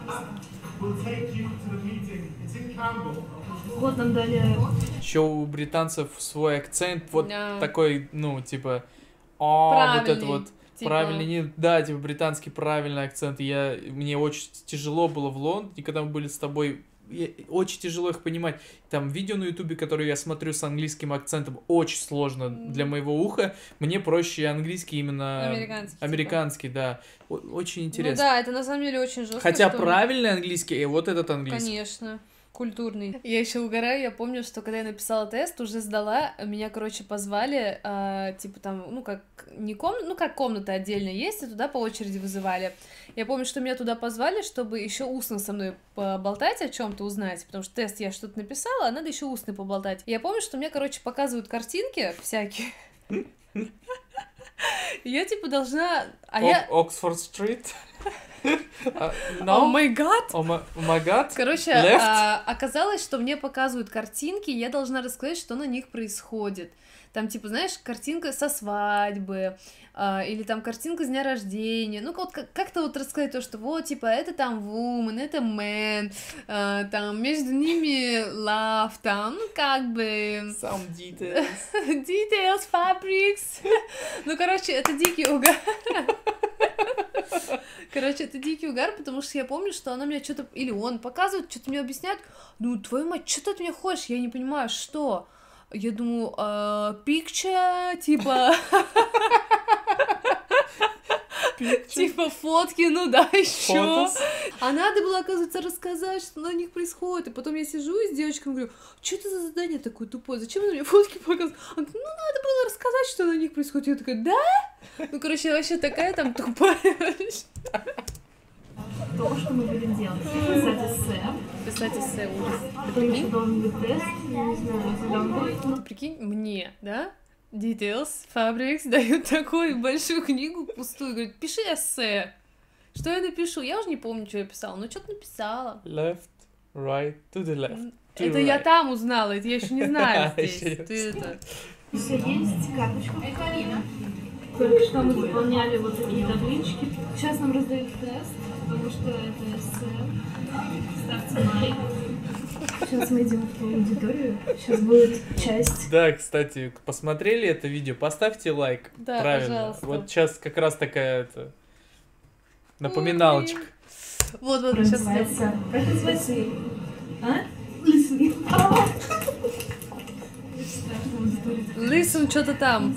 Вот нам дали... Еще у британцев свой акцент, вот Да. такой, ну, типа, а, вот это Правильный, вот, типа. правильный, не, да, типа, британский правильный акцент. Я, мне очень тяжело было в Лондоне, когда мы были с тобой, я- очень тяжело их понимать. Там видео на ютубе, которые я смотрю с английским акцентом, очень сложно для моего уха. Мне проще английский именно... Американский, типа. Американский, да. О- очень Ну интересно. да, это на самом деле очень жестко. Хотя что- правильный английский, и вот этот английский. Конечно. Культурный. Я еще угораю, я помню, что когда я написала тест, уже сдала, меня, короче, позвали, а, типа там, ну как, не ком... ну как комната отдельно есть, и туда по очереди вызывали. Я помню, что меня туда позвали, чтобы еще устно со мной поболтать о чем-то, узнать, потому что тест я что-то написала, а надо еще устно поболтать. Я помню, что мне, короче, показывают картинки всякие. Я типа должна... А я... Оксфорд-стрит? О май гад! О май гад? Короче, Left? а, оказалось, что мне показывают картинки, и я должна рассказать, что на них происходит. Там, типа, знаешь, картинка со свадьбы, а, или там картинка с дня рождения. Ну, вот как- как-то вот рассказать то, что вот, типа, это там woman, это man, а, там между ними love, там, ну, как бы... Some details. Details, fabrics. Ну, короче, это дикий угар. Короче, это дикий угар, потому что я помню, что она мне что-то... Или он показывает, что-то мне объясняет. Ну, твою мать, что ты от меня хочешь? Я не понимаю, что? Я думаю, а, picture, типа... Типа фотки, ну да, еще. Photos. А надо было, оказывается, рассказать, что на них происходит. И потом я сижу и с девочками говорю, что это за задание такое тупое? Зачем вы мне фотки показываете? Она говорит, ну надо было рассказать, что на них происходит. Я такая, да? Ну, короче, я вообще такая там тупая. То, что мы будем делать. Писать эссе. Писать эссе, ужас. Потом еще должен быть тест. Я не знаю, когда он будет. Ты прикинь, мне, да? Details, Fabrics дают такую большую книгу пустую, говорит, пиши эссе. Что я напишу? Я уже не помню, что я писала, но что-то написала. Left, right, to the left. to Это the я right. там узнала, это я еще не знаю Ещё здесь. не Ты это... Все есть, карточка Карина. Только что мы заполняли вот такие таблички. Сейчас нам раздают тест, потому что это эссе. Ставьте лайк. Сейчас мы идем в ту аудиторию. Сейчас будет часть. Да, кстати, посмотрели это видео, поставьте лайк. Да, правильно. пожалуйста. Вот сейчас как раз такая это напоминалочка. Вот, вот, Как сейчас. называется? Как называется? А? Лысый. Лысым что-то там.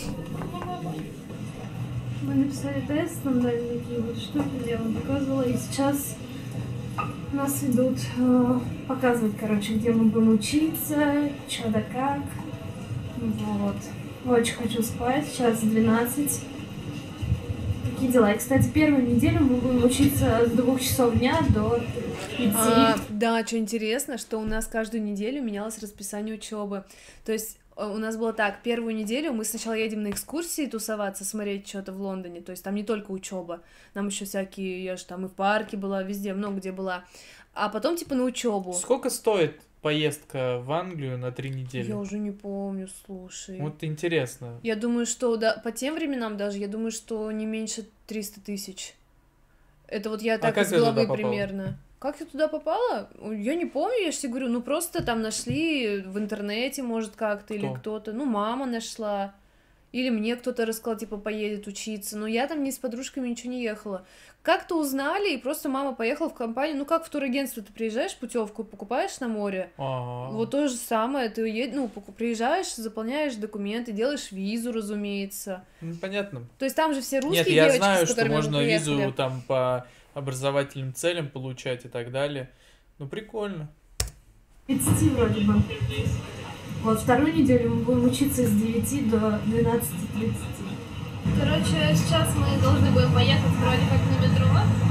Мы написали тест, нам дали такие вот штуки, я вам показывала, и сейчас нас ведут э, показывать, короче, где мы будем учиться, что да как. Вот. Очень хочу спать, сейчас двенадцать. Такие дела. И, кстати, первую неделю мы будем учиться с двух часов дня до пяти. А, да, что интересно, что у нас каждую неделю менялось расписание учебы. То есть э, у нас было так, первую неделю мы сначала едем на экскурсии тусоваться, смотреть что-то в Лондоне, то есть там не только учеба, нам еще всякие, я же там и в парке была, везде, много где была, а потом типа на учебу. Сколько стоит поездка в Англию на три недели? Я уже не помню, слушай. Вот интересно. Я думаю, что да, по тем временам даже, я думаю, что не меньше триста тысяч. Это вот я так как из ты туда головы попала? примерно. Как я туда попала? Я не помню, я же тебе говорю, ну просто там нашли в интернете, может, как-то, или Кто? кто-то, ну, мама нашла, или мне кто-то рассказал, типа, поедет учиться, но я там ни с подружками ничего не ехала. Как-то узнали, и просто мама поехала в компанию, ну, как в турагентство ты приезжаешь, путевку покупаешь на море, Ага. вот то же самое, ты едешь, ну, поку- приезжаешь, заполняешь документы, делаешь визу, разумеется. Ну, понятно. То есть там же все русские Нет, я девочки, знаю, с что которыми мы можно приехали. визу там по образовательным целям получать и так далее. Ну, прикольно. тридцать вроде бы. Вот вторую неделю мы будем учиться с девяти до двенадцати тридцати. Короче, сейчас мы должны будем поехать вроде как на метро.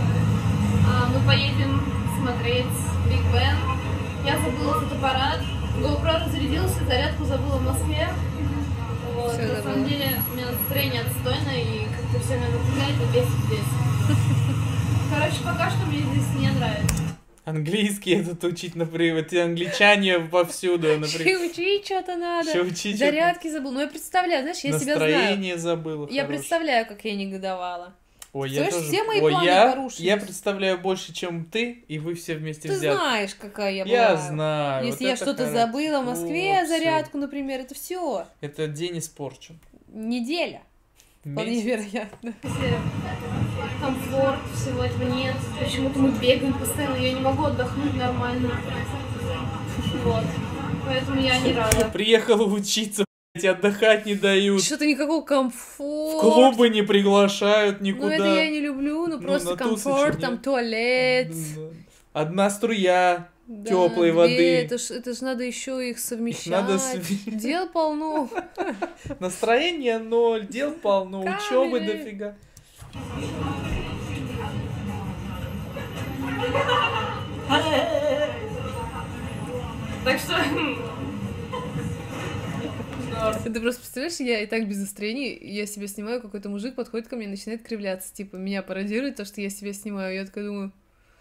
А, мы поедем смотреть Биг Бен. Я забыла фотоаппарат. GoPro разрядился, зарядку забыла в Москве. Вот. Всё На забыла. самом деле у меня настроение отстойное и как-то все меня напрягает и бесит здесь. Короче, пока что мне здесь не нравится. Английский этот учить, например, эти англичане повсюду, например. Учи, учить что-то надо. Еще учить. Зарядки забыл. Ну, я представляю, знаешь, я себя знаю. Настроение забыла. Я хорошее. представляю, как я негодовала. Ой, я Слышь, тоже... все мои Ой, планы я... порушились. я представляю больше, чем ты, и вы все вместе Ты взяты. знаешь, какая я была. Я знаю. Если вот я это что-то хорошо. забыла в Москве, Вот, зарядку, например, это все. всё. Это день испорчен. Неделя. Вполне Месяц. вероятно. Если комфорт, всего этого нет. Почему-то мы бегаем постоянно, я не могу отдохнуть нормально. Вот. Поэтому я не рада. Приехала учиться, блядь, отдыхать не дают. Что-то никакого В комфорта. клубы не приглашают никуда. Ну, это я не люблю, ну, Ну, просто на тусочек комфорт, там, нет. туалет. Одна струя. Да, Тёплой две, воды. Это ж, это ж надо еще их совмещать. надо совмещать. Дел полно. Настроение ноль, дел полно, Камеры. учебы дофига. Так что... Ты просто представляешь, я и так без настроения, я себя снимаю, какой-то мужик подходит ко мне и начинает кривляться, типа, меня пародирует то, что я себя снимаю. Я такая думаю,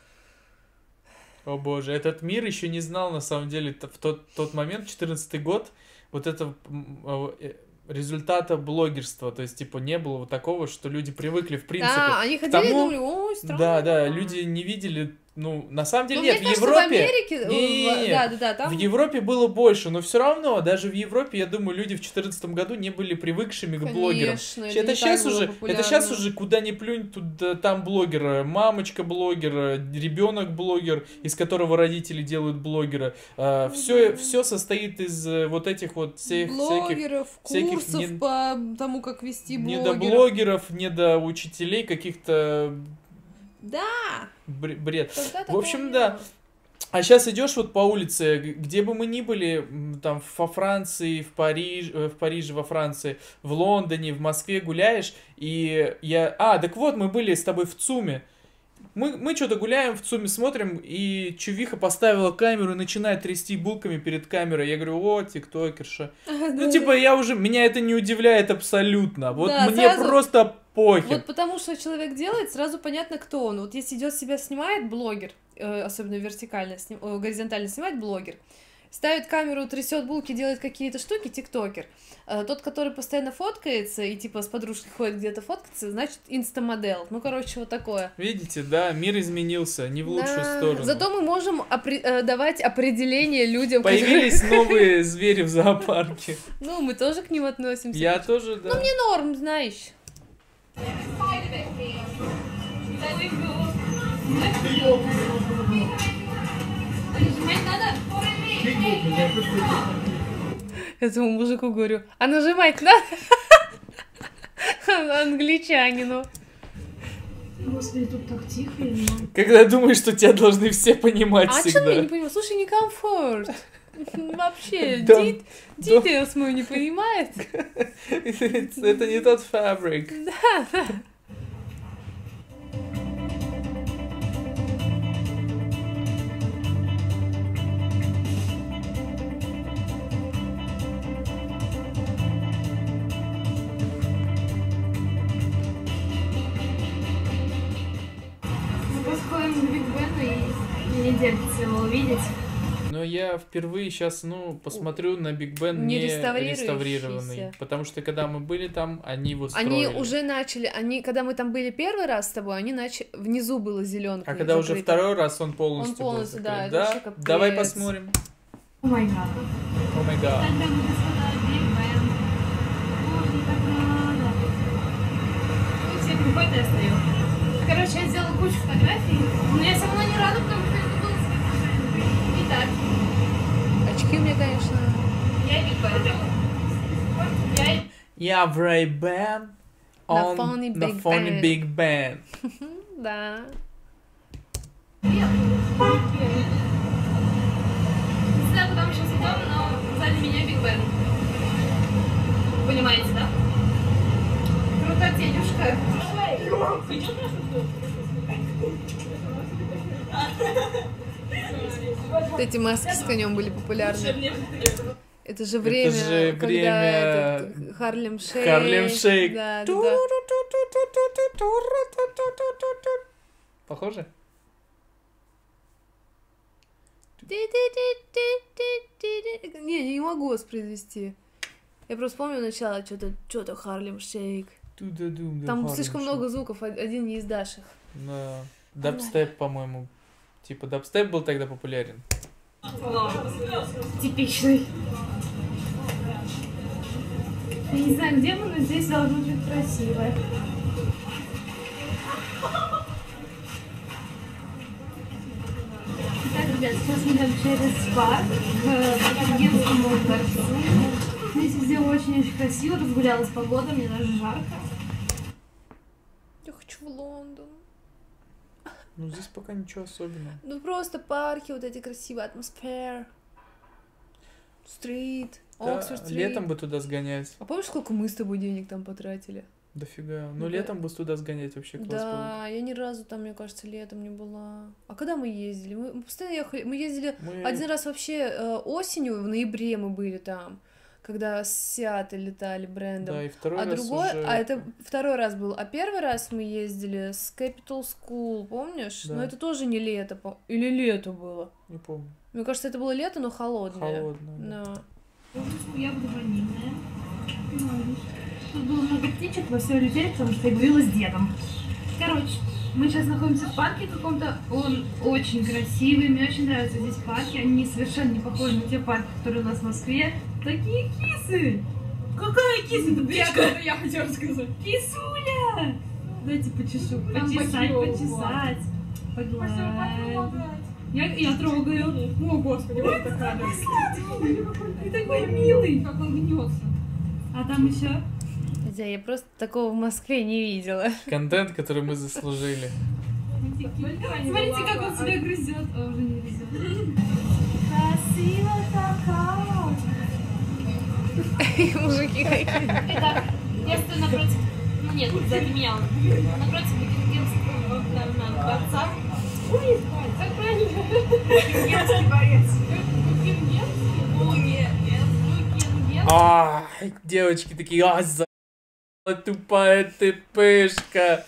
О боже, этот мир еще не знал, на самом деле, т- в тот, тот момент, четырнадцатый год, вот это м, э, результата блогерства, то есть, типа, не было вот такого, что люди привыкли, в принципе. да, они к ходили и тому- думали, ой, странно. Да, да, люди не видели, ну, на самом деле, Ну, нет, мне в кажется, Европе... в Америке, э, Не-не-не. в- да, да, да, там... В Европе было больше, но все равно, даже в Европе, я думаю, люди в четырнадцатом году не были привыкшими к блогерам. Конечно, Это, не сейчас так было уже, это популярно. сейчас уже куда ни плюнь, тут да, там блогер, мамочка блогер, ребенок блогер, из которого родители делают блогера. Все, все состоит из э, вот этих вот всех всяких блогеров, всяких курсов не- по тому, как вести не блогеров. до блогеров, не до учителей, каких-то Да, бр- бред. тогда В такого общем, не да. было. А сейчас идешь вот по улице, г- где бы мы ни были, м, там во Франции, в Париж, э, в Париже, во Франции, в Лондоне, в Москве гуляешь, и я... А, так вот, мы были с тобой в ЦУМе. Мы, мы что-то гуляем, в ЦУМе смотрим, и чувиха поставила камеру и начинает трясти булками перед камерой. Я говорю, о, тиктокерша. Ну, типа, я уже... Меня это не удивляет абсолютно. Вот Да, мне сразу- просто похер. Вот потому что человек делает, сразу понятно, кто он. Вот если идет себя снимает блогер, э, особенно вертикально, сним- э, горизонтально снимает блогер, ставит камеру, трясет булки, делает какие-то штуки, тиктокер. А тот, который постоянно фоткается и типа с подружкой ходит где-то фоткаться, значит инстамодел. Ну, короче, вот такое. Видите, да, мир изменился, не в лучшую Да. сторону. Зато мы можем опре- э, давать определение людям, Появились которые... новые звери в зоопарке. Ну, мы тоже к ним относимся. Я тоже, да. Ну, мне норм, знаешь. Этому мужику говорю, а нажимать надо? Англичанину. Господи, тут так тихо, я не могу. Когда думаешь, что тебя должны все понимать А что всегда. я не понимаю? Слушай, не комфорт. Вообще, Дом- ди- details мой не понимает. Это не тот фабрик. Мы посходим к Биг Бену и не терпится его увидеть. Но я впервые сейчас, ну, посмотрю на Биг Бен Не не реставрирующийся. реставрированный. Потому что когда мы были там, они его строили. Они уже начали, они, когда мы там были первый раз с тобой, они начали, внизу было зеленка. А когда уже второй раз он полностью, Он полностью, был да, закрыт. это вообще капец. Давай посмотрим. О май гад. О май гад. Тогда мы господа Биг Бен. Ой, не так надо. Ну, все приходят, я стою. Короче, я сделала кучу фотографий, но я все равно не рада, потому что это было совершенно. Итак, Очки у меня, конечно. я Биг Бен. Я Я в Ray-Ban. На он фоне на Big фоне Bang. Big Bang. Да. Не знаю, куда мы сейчас идем, но сзади меня Биг Бен. Понимаете, да? Крутотенюшка. Вот эти маски с конем были популярны. Это же время, же когда время этот Харлем Шейк. Харлем Шейк. Да, да, да. Похоже? Не, я не могу воспроизвести. Я просто помню начало, что-то, что-то Харлем Шейк. Ту-да-дум, да, Там Харлем слишком Шейк. много звуков, один не издашь их. Да. Дабстеп, по-моему. Типа дабстеп был тогда популярен. Типичный. Я не знаю, где мы, но здесь должно быть красиво. Итак, ребят, сейчас мы идем через парк к Букингемскому дворцу. Здесь везде очень-очень красиво, разгулялась погода, мне даже жарко. Я хочу в Лондон. Ну, здесь пока ничего особенного. Ну просто парки, вот эти красивые, атмосфера. Стрит, Да, Оксфорд стрит. летом бы туда сгонять. А помнишь, сколько мы с тобой денег там потратили? Дофига. Ну, Да. летом бы туда сгонять вообще класс был. Да, я ни разу там, мне кажется, летом не была. А когда мы ездили? Мы, мы постоянно ехали. Мы ездили Мы- один раз вообще э, осенью, в ноябре мы были там, когда с Сиатля летали брендом. Да, и второй А раз другой, уже а это второй раз был. А первый раз мы ездили с Capital School, помнишь? Да. Но это тоже не лето, по- или лето было. Не помню. Мне кажется, это было лето, но холодное. Холодное, да. Да. Я буду ванильная. Тут было много птичек, во все летели, потому что я говорила с дедом. Короче, мы сейчас находимся в парке каком-то. Он очень красивый, мне очень нравятся здесь парки. Они совершенно не похожи на те парки, которые у нас в Москве. Такие кисы! Какая киса, ты птичка? Я, я хотела сказать. Кисуля! Дайте почешу. Почесать, почесать. Погладить. Я, я трогаю. О, господи, вот такая. Ты такой милый, как он гнется. А там еще? Хотя я просто такого в Москве не видела. Контент, который мы заслужили. Смотрите, как он себя грызет. А, уже не грызет. Красиво какая. Мужики какие. Итак, я стою напротив, ну нет, сзади меня он, напротив Букингемского дворца. Ой, как правильно? Букингемский дворец. Букингемский? Букингемский. А, девочки такие, а, за... тупая ты пышка.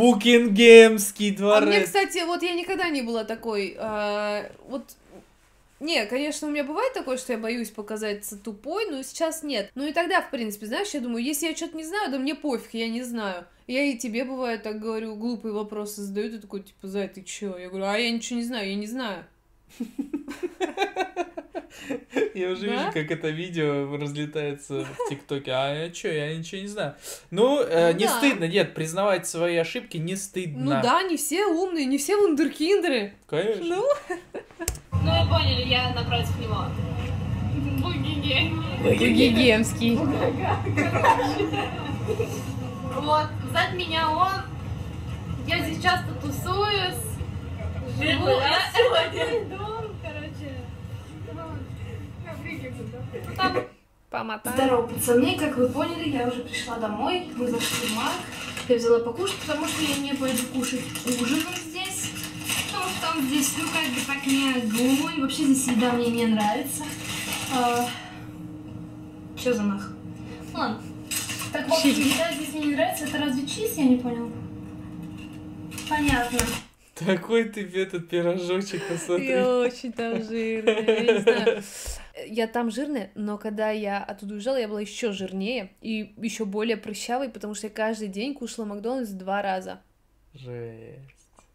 Букингемский А мне, дворец. кстати, вот я никогда не была такой, а, вот Не, конечно, у меня бывает такое, что я боюсь показаться тупой, но сейчас нет. Ну и тогда, в принципе, знаешь, я думаю, если я что-то не знаю, да мне пофиг, я не знаю. Я и тебе, бывает, так говорю, глупые вопросы задаю, ты такой, типа, Зай, ты чё? Я говорю, а я ничего не знаю, я не знаю. Я уже Да? вижу, как это видео разлетается в ТикТоке. А я чё, я ничего не знаю. Ну, э, Ну не да. стыдно, нет, признавать свои ошибки не стыдно. Ну да, не все умные, не все вундеркиндеры. Конечно. Ну, Ну вы поняли, я напротив него. Буги-гей. Гигемский. Вот, сзади меня он. Я здесь часто тусуюсь. Живу. Я дом, короче. Там. Помотай. Здорово, пацаны. Как вы поняли, я уже пришла домой. Мы зашли в Мак. Я взяла покушать, потому что я не пойду кушать ужин здесь. Потому что там здесь, ну, как бы так не огонь. Вообще здесь еда мне не нравится. А... Чё за нах? Ладно. Так вот, еда здесь мне не нравится. Это разве чиз? Я не понял. Понятно. Такой ты этот пирожочек, посмотри. Я очень там жирная, я не знаю. Я там жирная, но когда я оттуда уезжала, я была еще жирнее и еще более прыщавой, потому что я каждый день кушала Макдональдс два раза. Жесть.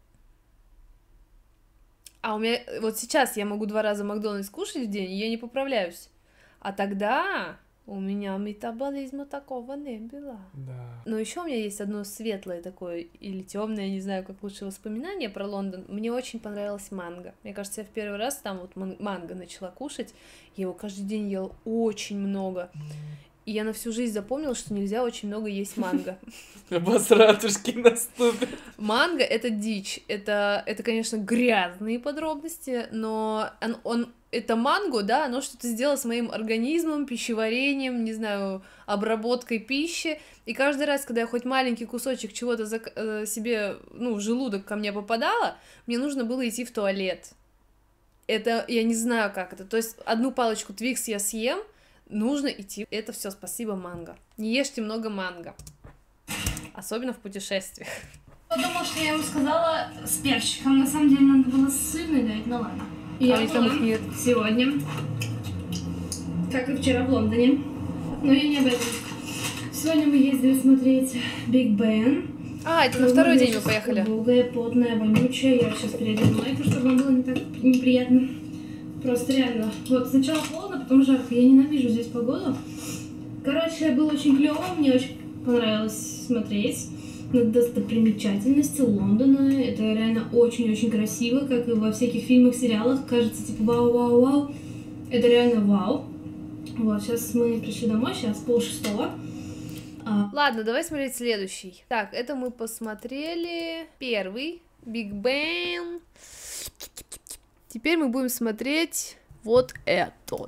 А у меня вот сейчас я могу два раза Макдональдс кушать в день, и я не поправляюсь. А тогда у меня метаболизма такого не было. Да. Но еще у меня есть одно светлое такое или темное, не знаю, как лучше воспоминание про Лондон. Мне очень понравилась манго. Мне кажется, я в первый раз там вот ман- манго начала кушать. Я его каждый день ела очень много. И я на всю жизнь запомнила, что нельзя очень много есть манго. Обосратушки наступят. Манго — это дичь. Это, это, конечно, грязные подробности, но он, он, это манго, да, оно что-то сделало с моим организмом, пищеварением, не знаю, обработкой пищи. И каждый раз, когда я хоть маленький кусочек чего-то зак- э, себе, ну, в желудок ко мне попадало, мне нужно было идти в туалет. Это, я не знаю, как это. То есть одну палочку Твикс я съем, нужно идти. Это все спасибо манго. Не ешьте много манго. Особенно в путешествиях. Подумал, что я ему сказала с перчиком. На самом деле надо было с сырной дать, ну ладно. И А я ведь там их нет. сегодня, как и вчера в Лондоне. Но я не об этом. Сегодня мы ездили смотреть Биг Бен. А, это на второй день мы поехали. Долгая, потная, вонючая. Я сейчас переодену майку, чтобы вам было не так неприятно. Просто реально. Вот сначала холодно, потом жарко. Я ненавижу здесь погоду. Короче, было очень клево. Мне очень понравилось смотреть на достопримечательности Лондона. Это реально очень-очень красиво, как и во всяких фильмах, сериалах. Кажется, типа вау-вау-вау. Это реально вау. Вот, сейчас мы пришли домой, сейчас полшестого. А, Ладно, давай смотреть следующий. Так, это мы посмотрели первый, Биг Бен. Теперь мы будем смотреть вот этот.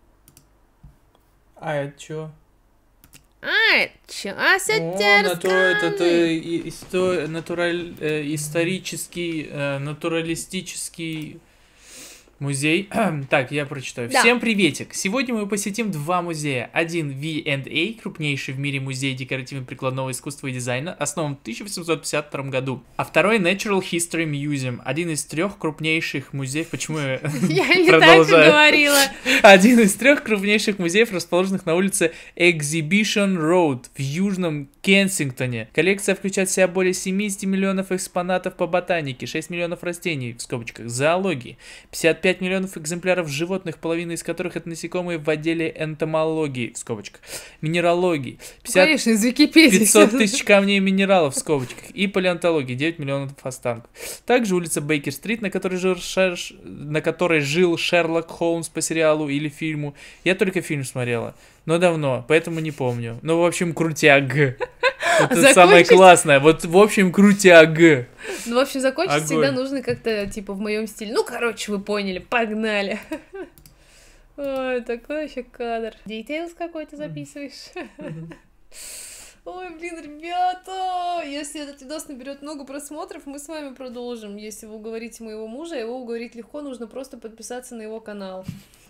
А это чё? А, чё? А, О, сядьте, нато- этот э, и- исто- натураль- э, исторический, э, натуралистический музей. Так, я прочитаю. Да. Всем приветик! Сегодня мы посетим два музея. Один ви энд эй, крупнейший в мире музей декоративно-прикладного искусства и дизайна, основан в тысяча восемьсот пятьдесят втором году. А второй Natural History Museum, один из трех крупнейших музеев. Почему я Я не так и продолжаю? говорила. Один из трех крупнейших музеев, расположенных на улице Exhibition Road в Южном Кенсингтоне. Коллекция включает в себя более семьдесят миллионов экспонатов по ботанике, шесть миллионов растений, в скобочках, зоологии, пятьдесят пять миллионов экземпляров животных, половина из которых это насекомые в отделе энтомологии, в скобочках, минералогии, пятьдесят Конечно, из Википедии. пятьсот тысяч камней и минералов, в скобочках, и палеонтологии, девять миллионов останков. Также улица Бейкер-стрит, на которой жил, Шер... на которой жил Шерлок Холмс по сериалу или фильму. Я только фильм смотрела, но давно, поэтому не помню. Ну, в общем, крутяк. Это Закончить? самое классное. Вот, в общем, крутяк. Ну, в общем, закончить Огонь. всегда нужно как-то, типа, в моем стиле. Ну, короче, вы поняли, погнали. Ой, такой вообще кадр. Details какой-то записываешь. Ой, блин, ребята, если этот видос наберет много просмотров, мы с вами продолжим. Если вы уговорите моего мужа, его уговорить легко, нужно просто подписаться на его канал.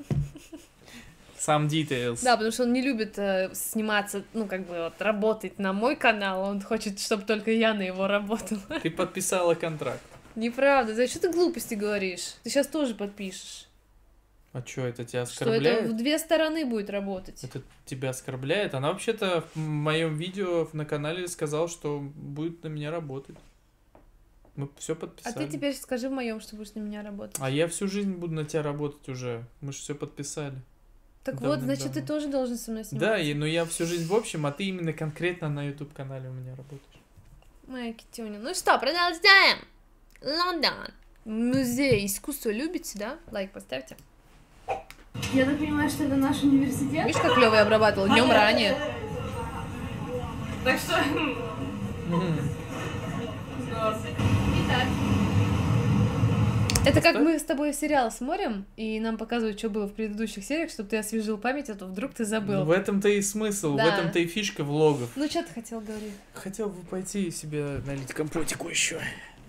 Сам details. Да, потому что он не любит э, сниматься, ну, как бы, вот, работать на мой канал, он хочет, чтобы только я на его работала. Ты подписала контракт. Неправда, да что ты глупости говоришь? Ты сейчас тоже подпишешь. А что, это тебя Что оскорбляет? это в две стороны будет работать. Это тебя оскорбляет? Она вообще-то в моем видео на канале сказала, что будет на меня работать. Мы все А подписали. ты теперь скажи в моем, что будешь на меня работать. А я всю жизнь буду на тебя работать уже. Мы же все подписали. Так давно, вот, значит, давно. ты тоже должен со мной сниматься. Да, и, но я всю жизнь в общем, а ты именно конкретно на YouTube канале у меня работаешь. Моя китюня. Ну что, продолжаем. Лондон. Музей искусства любите, да? Лайк поставьте. Я так понимаю, что это наш университет? Видишь, как клево я обрабатывала днем ранее. Так что... Итак, Это как мы с тобой сериал смотрим, и нам показывают, что было в предыдущих сериях, чтобы ты освежил память, а то вдруг ты Ну, забыл. в этом-то и смысл, Да. в этом-то и фишка влогов. Ну, что ты хотел говорить? Хотел бы пойти себе налить компотику еще.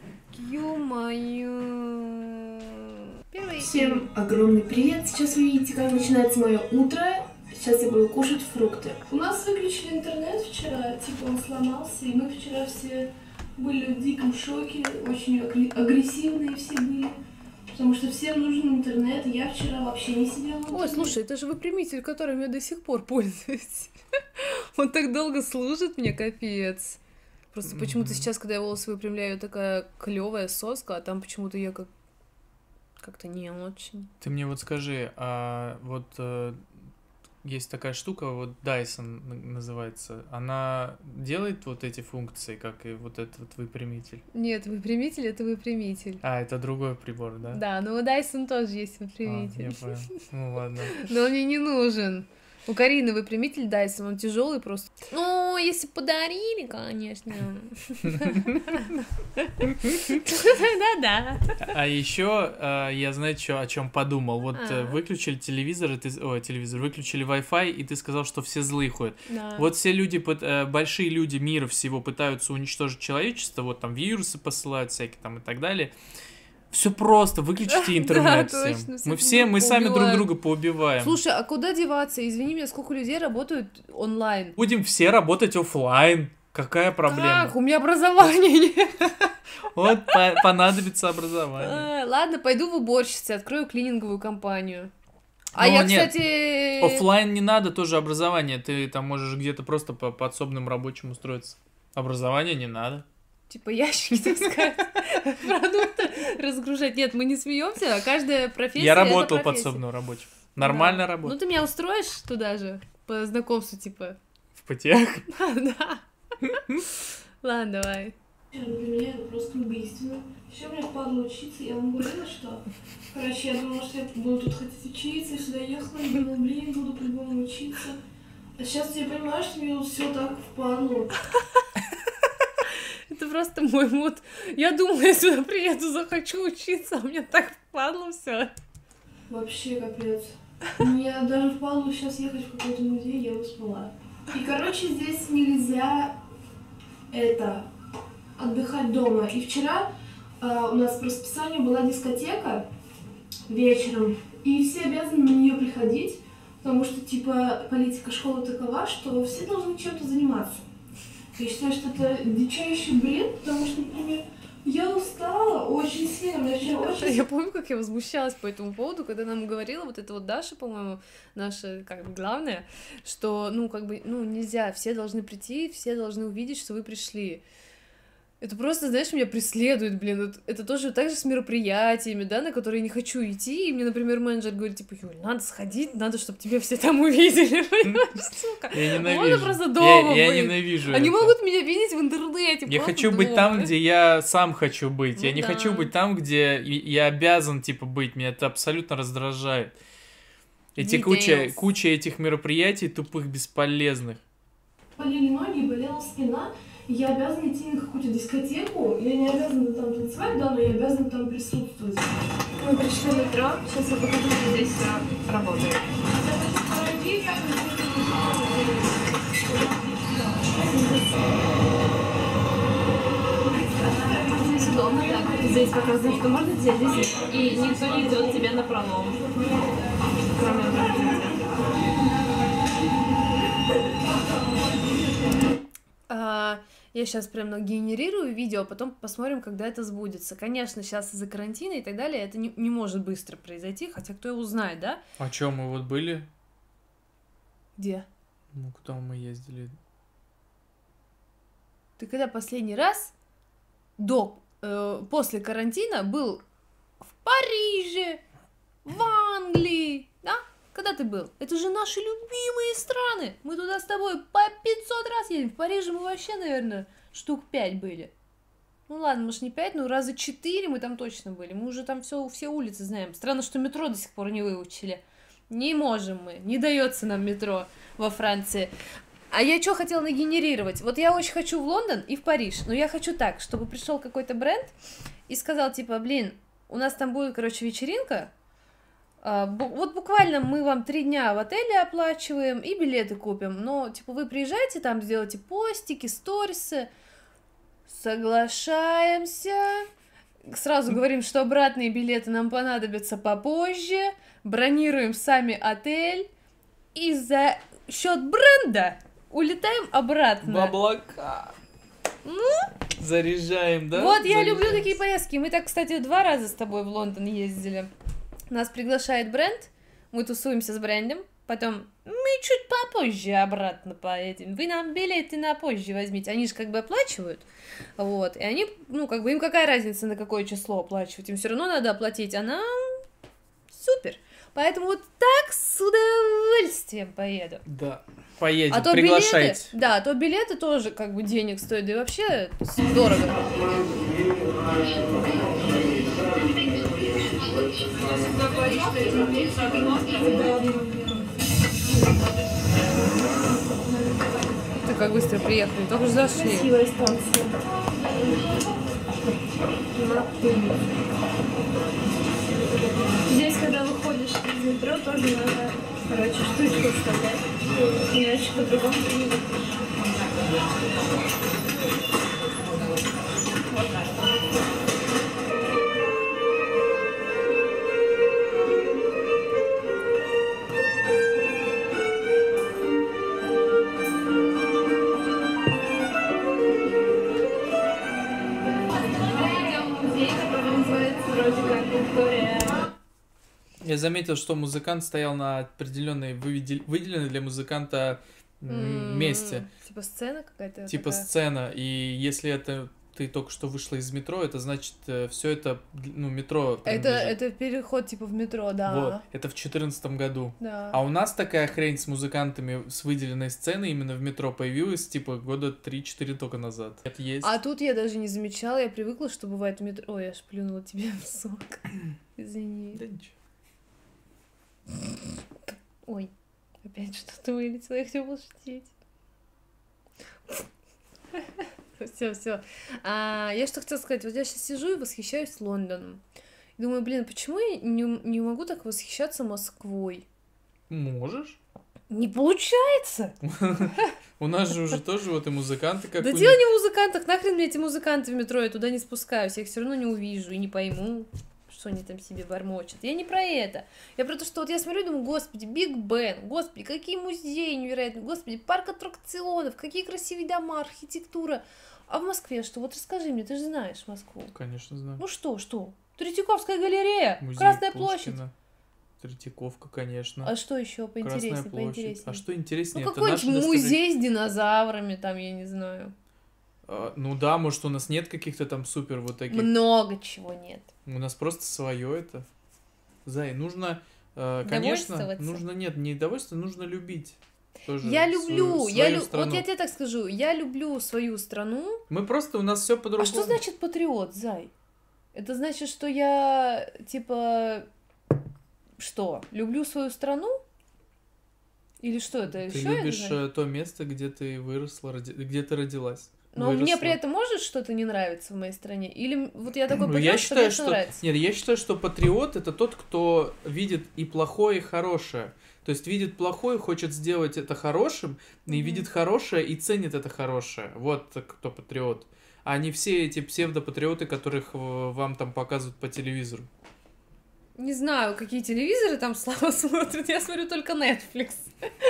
Ё-моё. Первый. всем огромный привет. Сейчас вы видите, как начинается мое утро. Сейчас я буду кушать фрукты. У нас выключили интернет вчера, типа он сломался, и мы вчера все были в диком шоке, очень агр- агрессивные все были, потому что всем нужен интернет, и я вчера вообще не сидела. в Ой, интернете. слушай, это же выпрямитель, которым я до сих пор пользуюсь. Он так долго служит мне, капец. Просто почему-то сейчас, когда я волосы выпрямляю, такая клевая соска, а там почему-то я как как-то не очень. Ты мне вот скажи, а вот э, есть такая штука, вот Dyson н- называется, она делает вот эти функции, как и вот этот вот выпрямитель? Нет, выпрямитель это выпрямитель. А, это другой прибор, да? Да, но у Dyson тоже есть А, выпрямитель. я понял. Ну ладно. Но он мне не нужен. У Карины выпрямитель Dyson, он тяжелый просто. Ну, если подарили, конечно. Да-да. А еще я, знаете, чё- о чем подумал. Вот э, А. выключили телевизор, и ты, с- ой, телевизор, выключили Wi-Fi, и ты сказал, что все злые ходят. Да. Вот все люди, пыт- э, большие люди мира всего пытаются уничтожить человечество, вот там вирусы посылают всякие там и так далее. Все просто, выключите интернет Да, всем. точно, Мы всех все, мы сами друг поубиваем. друга поубиваем. Слушай, а куда деваться? Извини меня, сколько людей работают онлайн? Будем все работать оффлайн. Какая проблема? Как? У меня образования нет. Вот по- понадобится образование. А, Ладно, пойду в уборщице, открою клининговую компанию. А Ну, я, нет, кстати... Оффлайн не надо тоже образование. Ты там можешь где-то просто по подсобным рабочим устроиться. Образование не надо. Типа ящики таскать, продукты разгружать. Нет, мы не смеемся, а каждая профессия. Я это работал профессия. подсобным рабочим. Нормально Да. работал. Ну ты меня устроишь туда же? По знакомству, типа. В путях. Да. Ладно, давай. Для меня это просто убийственно. Еще мне впадло учиться, я вам говорила, что... Короче, я думала, что я буду тут хотеть учиться, и сюда ехала, и думала, блин, буду по-любому учиться. А сейчас я понимаю, что мне все так впадло. Это просто мой мод. Я думала, я сюда приеду, захочу учиться, а мне так впадло все. Вообще капец. Мне даже впадло сейчас ехать в какой-то музей, я успела. И, короче, здесь нельзя это отдыхать дома. И вчера а, у нас по расписанию была дискотека вечером, и все обязаны на нее приходить, потому что, типа, политика школы такова, что все должны чем-то заниматься. Я считаю, что это дичайший бред, потому что, например, я устала очень сильно, мне вчера очень... Я помню, как я возмущалась по этому поводу, когда нам говорила вот эта вот Даша, по-моему, наша, как бы, главная, что, ну, как бы, ну, нельзя, все должны прийти, все должны увидеть, что вы пришли. Это просто, знаешь, меня преследует, блин, вот это тоже так же с мероприятиями, да, на которые я не хочу идти, и мне, например, менеджер говорит, типа, Юль, надо сходить, надо, чтобы тебя все там увидели, понимаешь, сука. Я ненавижу. Можно просто дома я, я быть. ненавижу Они это. могут меня видеть в интернете, Я просто хочу быть дома. там, где я сам хочу быть. Я Ну не да. хочу быть там, где и- я обязан, типа, быть. Меня это абсолютно раздражает. Эти куча, Details. куча этих мероприятий тупых, бесполезных. Болели ноги, болела спина, и я обязана идти на какую-то дискотеку. Я не обязана там танцевать, да, но я обязана там присутствовать. Мы пришли в метро, сейчас я покажу, что здесь а, работает. Здесь удобно, так. Здесь показано, что можно взять здесь, и никто не идет тебе на пролом. Кроме водителя. А, Я сейчас прям нагенерирую видео, а потом посмотрим, когда это сбудется. Конечно, сейчас из-за карантина и так далее это не, не может быстро произойти, хотя кто его знает, да? А чё, мы вот были? Где? Ну, куда мы ездили? Ты когда последний раз до, э, после карантина был в Париже, в Англии, да? Когда ты был? Это же наши любимые страны. Мы туда с тобой по пятьсот раз едем. В Париже мы вообще, наверное, штук пять были. Ну ладно, может не пять, но раза четыре мы там точно были. Мы уже там все, все улицы знаем. Странно, что метро до сих пор не выучили. Не можем мы. Не дается нам метро во Франции. А я что хотела нагенерировать? Вот я очень хочу в Лондон и в Париж. Но я хочу так, чтобы пришел какой-то бренд и сказал, типа, блин, у нас там будет, короче, вечеринка. Вот буквально мы вам три дня в отеле оплачиваем и билеты купим. Но, типа, вы приезжаете, там сделаете постики, сторисы. Соглашаемся. Сразу говорим, что обратные билеты нам понадобятся попозже. Бронируем сами отель. И за счет бренда улетаем обратно. В облака. Ну? Заряжаем, да? Вот, я Заряжаем. люблю такие поездки. Мы так, кстати, два раза с тобой в Лондон ездили. Нас приглашает бренд, мы тусуемся с брендом, потом мы чуть попозже обратно поедем. Вы нам билеты на позже возьмите. Они же как бы оплачивают, вот, и они, ну, как бы им какая разница, на какое число оплачивать, им все равно надо оплатить, а нам супер. Поэтому вот так с удовольствием поеду. Да, поедем, а то приглашайте. Билеты, да, а то билеты тоже как бы денег стоят, да и вообще дорого. Ты как быстро приехали, только же зашли. Красивая станция. Здесь, когда выходишь из метро, тоже надо, короче, штучку вставлять. Иначе по-другому ты не выходишь. Вот так. Я заметил, что музыкант стоял на определенной выделенной для музыканта месте. Типа сцена какая-то? Типа такая? сцена. И если это ты только что вышла из метро, это значит, все это, ну, метро Это, это переход типа в метро, да. Вот, это в четырнадцатом году. Да. А у нас такая хрень с музыкантами с выделенной сценой именно в метро появилась, типа, года три-четыре только назад. Это есть. А тут я даже не замечала, я привыкла, что бывает в метро... Ой, я ж плюнула тебе в сок. Извини. Да ничего. Ой, опять что-то вылетело, я хотела пошутить. Все, все. А, я что хотела сказать, вот я сейчас сижу и восхищаюсь Лондоном. И думаю, блин, почему я не, не могу так восхищаться Москвой? Можешь? Не получается! У нас же уже тоже вот и музыканты как Да дело не в музыкантах, нахрен мне эти музыканты в метро, я туда не спускаюсь, я их все равно не увижу и не пойму, что они там себе бормочут. Я не про это. Я про то, что вот я смотрю и думаю, господи, Биг Бен, господи, какие музеи невероятные, господи, парк аттракционов, какие красивые дома, архитектура. А в Москве что? Вот расскажи мне, ты же знаешь Москву. Конечно, знаю. Ну что, что? Третьяковская галерея, Музей Красная Пушкина, площадь. Третьяковка, конечно. А что еще поинтереснее, Красная площадь. поинтереснее? А что интереснее? Ну Это какой-нибудь наши музей с динозаврами, там, я не знаю. А, ну да, может, у нас нет каких-то там супер вот таких. Много чего нет. У нас просто свое это. Зай, нужно, э, конечно, Довольствоваться. нужно, нет, не довольство, нужно любить. Тоже Я свою- люблю, я свою лю... страну. вот я тебе так скажу, я люблю свою страну. Мы просто, у нас все по-другому. А что значит патриот, Зай? Это значит, что я, типа, что, люблю свою страну? Или что это Ты еще? любишь э, то место, где ты выросла, роди- где ты родилась. Но мне выросла. при этом может что-то не нравиться в моей стране? Или вот я такой Ну, патриот, я что считаю, мне что... всё нравится? Нет, я считаю, что патриот — это тот, кто видит и плохое, и хорошее. То есть видит плохое, хочет сделать это хорошим, и Мгм. видит хорошее, и ценит это хорошее. Вот кто патриот. А не все эти псевдопатриоты, которых э, вам там показывают по телевизору. Не знаю, какие телевизоры там Слава смотрит, я смотрю только Netflix.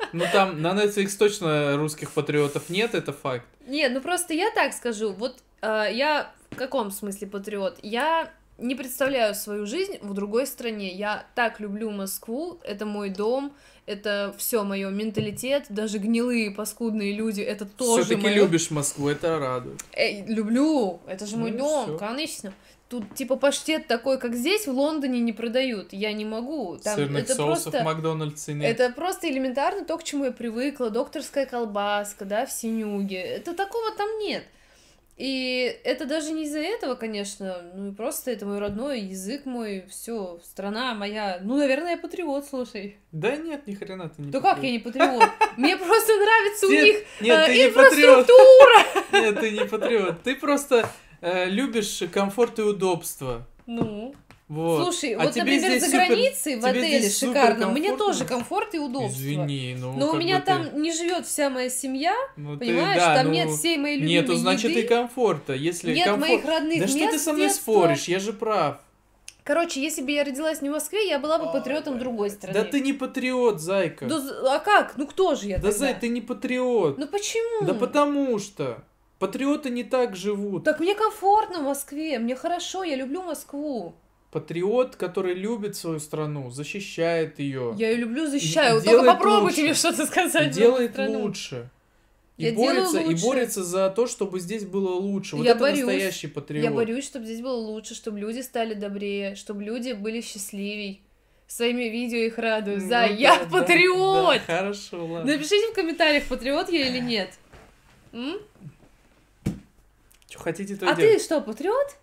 Ну там на Netflix точно русских патриотов нет, это факт. Нет, ну просто я так скажу. Вот э, я в каком смысле патриот? Я не представляю свою жизнь в другой стране. Я так люблю Москву, это мой дом, это все мое менталитет, даже гнилые паскудные люди, это тоже Все-таки моё... любишь Москву, это радует. Эй, люблю, это же мой Ну и дом, всё. конечно. Тут типа паштет такой, как здесь, в Лондоне не продают. Я не могу. Там Сырных это соусов просто... в Макдональдсе нет. Это просто элементарно то, к чему я привыкла. Докторская колбаска, да, в синюге. Это такого там нет. И это даже не из-за этого, конечно. Ну и просто это мой родной язык мой, все, страна моя. Ну, наверное, я патриот, слушай. Да нет, ни хрена ты не Да как я не патриот? Мне просто нравится у Нет, них нет, э, ты не патриот. инфраструктура. Нет, ты не патриот. Ты просто э, любишь комфорт и удобство. Ну, Вот. слушай, А вот, тебе например, здесь за супер- границей, в тебе отеле здесь супер шикарном, мне комфортно. тоже комфорт и удобство. Извини, ну Но у как меня бы там ты- не живет вся моя семья, ну, ты- понимаешь? да, Там ну, нет всей моей любимой Нету, значит, еды. и комфорта. Если Нет комфорт... моих родных Да что ты мест со мной детства. споришь? Я же прав. Короче, если бы я родилась не в Москве, я была бы патриотом другой страны. Да ты не патриот, зайка. Да з- а как? Ну кто же я Да, тогда? зай, ты не патриот. Ну почему? Да потому что патриоты не так живут. Так мне комфортно в Москве, мне хорошо, я люблю Москву. Патриот, который любит свою страну, защищает ее, Я ее люблю, защищаю. И Только делает попробуйте лучше. мне что-то сказать. и за мою делает страну. лучше. И Я делаю борется, и лучше. борется за то, чтобы здесь было лучше. Вот Я это борюсь. настоящий патриот. Я борюсь, чтобы здесь было лучше, чтобы люди стали добрее, чтобы люди были счастливей. Своими видео их радую. Ну За, да, я да, патриот! да, хорошо, ладно. Напишите в комментариях, патриот я или нет. М? Что хотите, то и А делайте. ты что, патриот?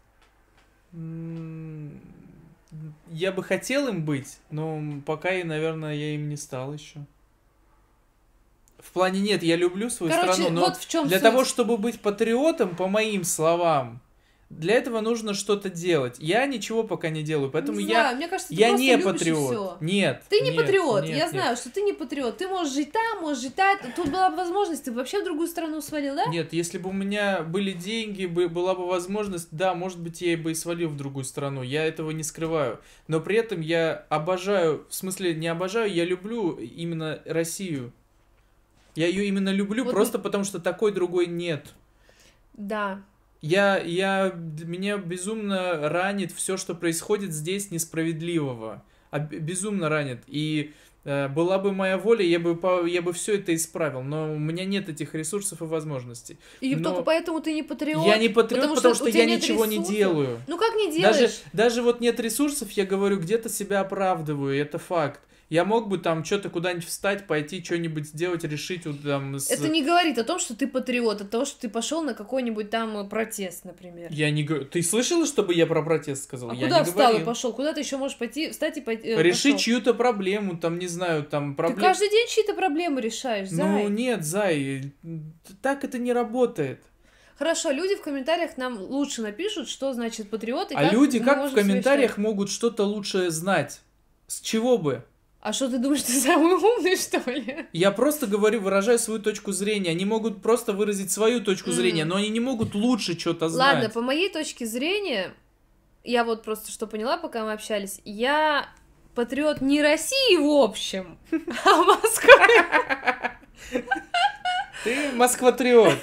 М, Я бы хотел им быть, но пока, и, наверное, я им не стал еще. В плане нет, я люблю свою Короче, страну, но вот в чем для суть. того, чтобы быть патриотом, по моим словам, для этого нужно что-то делать. Я ничего пока не делаю, поэтому Не я, знаю, мне кажется, ты я просто не любишь и патриот. всё. Нет. Ты не нет, патриот, нет, я нет. знаю, что ты не патриот. Ты можешь жить там, можешь жить там. Тут была бы возможность, ты бы вообще в другую страну свалил, да? Нет, если бы у меня были деньги, бы, была бы возможность, да, может быть, я бы и свалил в другую страну, я этого не скрываю. Но при этом я обожаю, в смысле, не обожаю, я люблю именно Россию. Я ее именно люблю, Вот просто потому что такой другой нет. Да. Я, я, меня безумно ранит все, что происходит здесь несправедливого. А б- безумно ранит. И э, была бы моя воля, я бы, по- я бы все это исправил. Но у меня нет этих ресурсов и возможностей. И Но только поэтому ты не патриот. Я не патриот, потому, что, у тебя я нет ничего не ресурсов. делаю. Ну как не делаешь? Даже, даже вот нет ресурсов, я говорю, где-то себя оправдываю, это факт. Я мог бы там что-то куда-нибудь встать, пойти, что-нибудь сделать, решить вот, там... С... Это не говорит о том, что ты патриот, от того, что ты пошел на какой-нибудь там э, протест, например. Я не говорю... Ты слышала, чтобы я про протест сказал? А я куда не встал и говорил. пошел? Куда ты еще можешь пойти, встать и пойти? э, Решить пошел? чью-то проблему, там, не знаю, там, Ты проблему... каждый день чьи-то проблемы решаешь, Ну, зай. нет, Зай, так это не работает. Хорошо, люди в комментариях нам лучше напишут, что значит патриот, и А люди мы как в можем комментариях совершать. могут что-то лучше знать? С чего бы? А что ты думаешь, ты самый умный, что ли? Я просто говорю, выражаю свою точку зрения. Они могут просто выразить свою точку Мгм. зрения, но они не могут лучше что-то знать. Ладно, по моей точке зрения, я вот просто что поняла, пока мы общались, я патриот не России в общем, а Москвы. Ты москватриот.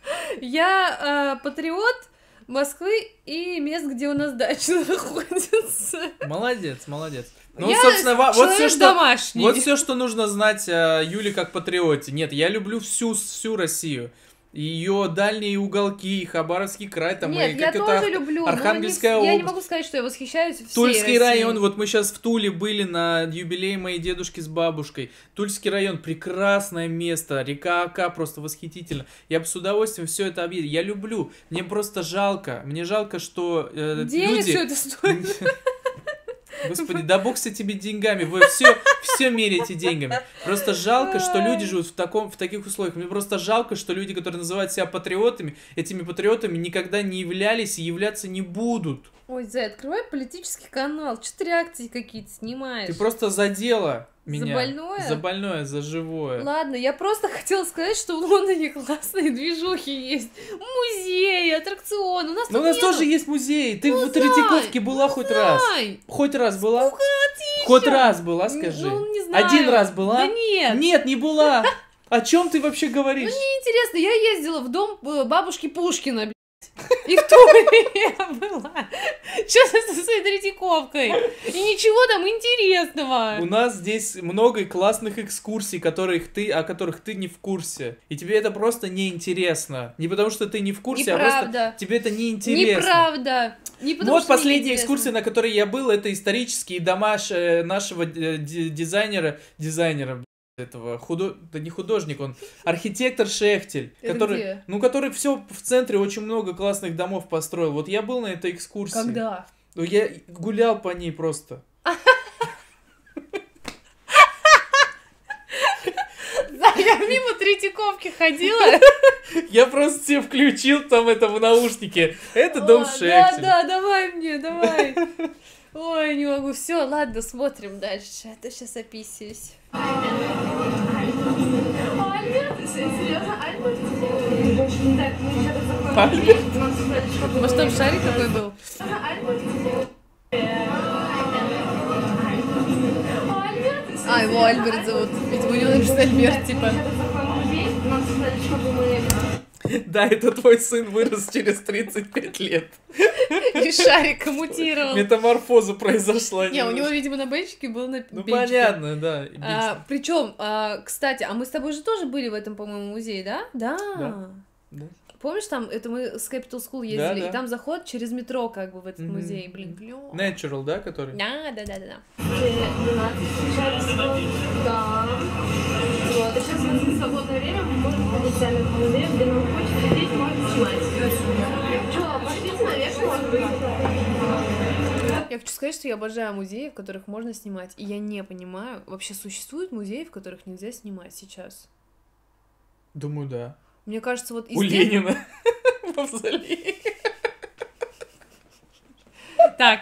Я э, патриот Москвы и мест, где у нас дача находится. Молодец, молодец. Ну, Я собственно, ва- вот все, человек что... домашний. Вот все, что нужно знать о Юле как патриоте. Нет, я люблю всю, всю Россию. Ее дальние уголки, Хабаровский край, там, Нет, и я как это, тоже Ар- люблю, но Архангельская не, я не область. могу сказать, что я восхищаюсь всей Тульский Россией. район, вот мы сейчас в Туле были на юбилее моей дедушки с бабушкой. Тульский район, прекрасное место, река Ока просто восхитительно. Я бы с удовольствием все это объездил. Я люблю, мне просто жалко, мне жалко, что э, Денег люди... все это стоит. Господи, да бог с этими деньгами, вы все, все меряете деньгами. Просто жалко, что люди живут в, таком, в таких условиях. Мне просто жалко, что люди, которые называют себя патриотами, этими патриотами никогда не являлись и являться не будут. Ой, Зай, открывай политический канал, что ты реакции какие-то снимаешь? Ты просто задела меня. За больное? За больное, за живое. Ладно, я просто хотела сказать, что в Лондоне классные движухи есть. Музеи, аттракционы. У нас Но у тут нас нету. тоже есть музей. Ты Ну, в Третьяковке Зай, была ну, хоть раз? Зай, Хоть раз была? Хоть еще. раз была, скажи. Ну, не знаю. Один раз была? Да нет. Нет, не была. О чем ты вообще говоришь? Ну, мне интересно, я ездила в дом э, бабушки Пушкина, блядь. И в туре я была. Что со своей Третьяковкой? И ничего там интересного. У нас здесь много классных экскурсий, которых ты, о которых ты не в курсе. И тебе это просто неинтересно. Не потому что ты не в курсе, а Неправда. просто тебе это неинтересно. Неправда. Не потому, Вот что мне последняя неинтересно. экскурсия, на которой я был, это исторические дома ш- нашего д- д- дизайнера, дизайнера этого, худо... да не художник, он архитектор Шехтель, Это который, где? ну, который все в центре очень много классных домов построил. Вот я был на этой экскурсии. Когда? Ну, я гулял по ней просто. Да, я мимо Третьяковки ходила. Я просто себе включил там это в наушнике. Это дом О, Шехтеля. Да, да, давай мне, давай. Ой, не могу. Все, ладно, смотрим дальше. А то сейчас описываюсь. Альберт? Серьезно, Альберт? Так, мы сейчас заходим в дверь, нам сказали, что было. Может, там шарик какой был? Альберт? Альберт? А, его Альберт зовут. Видимо, у него написано Альберт, типа. Мы сейчас заходим в дверь, нам сказали, чтобы мы... Да, это твой сын вырос через тридцать пять лет. И шарик мутировал. Метаморфоза произошла. Не, у него, немножко. видимо, на бенчике был на Ну, бенчике. понятно, да. А, причем, а, кстати, а мы с тобой же тоже были в этом, по-моему, музее, да? Да. Да. Да. Помнишь, там, это мы с Capital School ездили, Да, да. и там заход через метро, как бы, в этот Мгм. музей. Блин, клёво. Natural, да, который? Да, да, да, да, да. Да. Вот, и сейчас у нас есть свободное время, мы можем ходить сами по музею, где нам хочется, здесь можно снимать. Что, пошлите наверх, может быть? Я хочу сказать, что я обожаю музеи, в которых можно снимать, и я не понимаю, вообще существуют музеи, в которых нельзя снимать сейчас? Думаю, да. Мне кажется, вот из У тех- Ленина. Мавзолей. Так,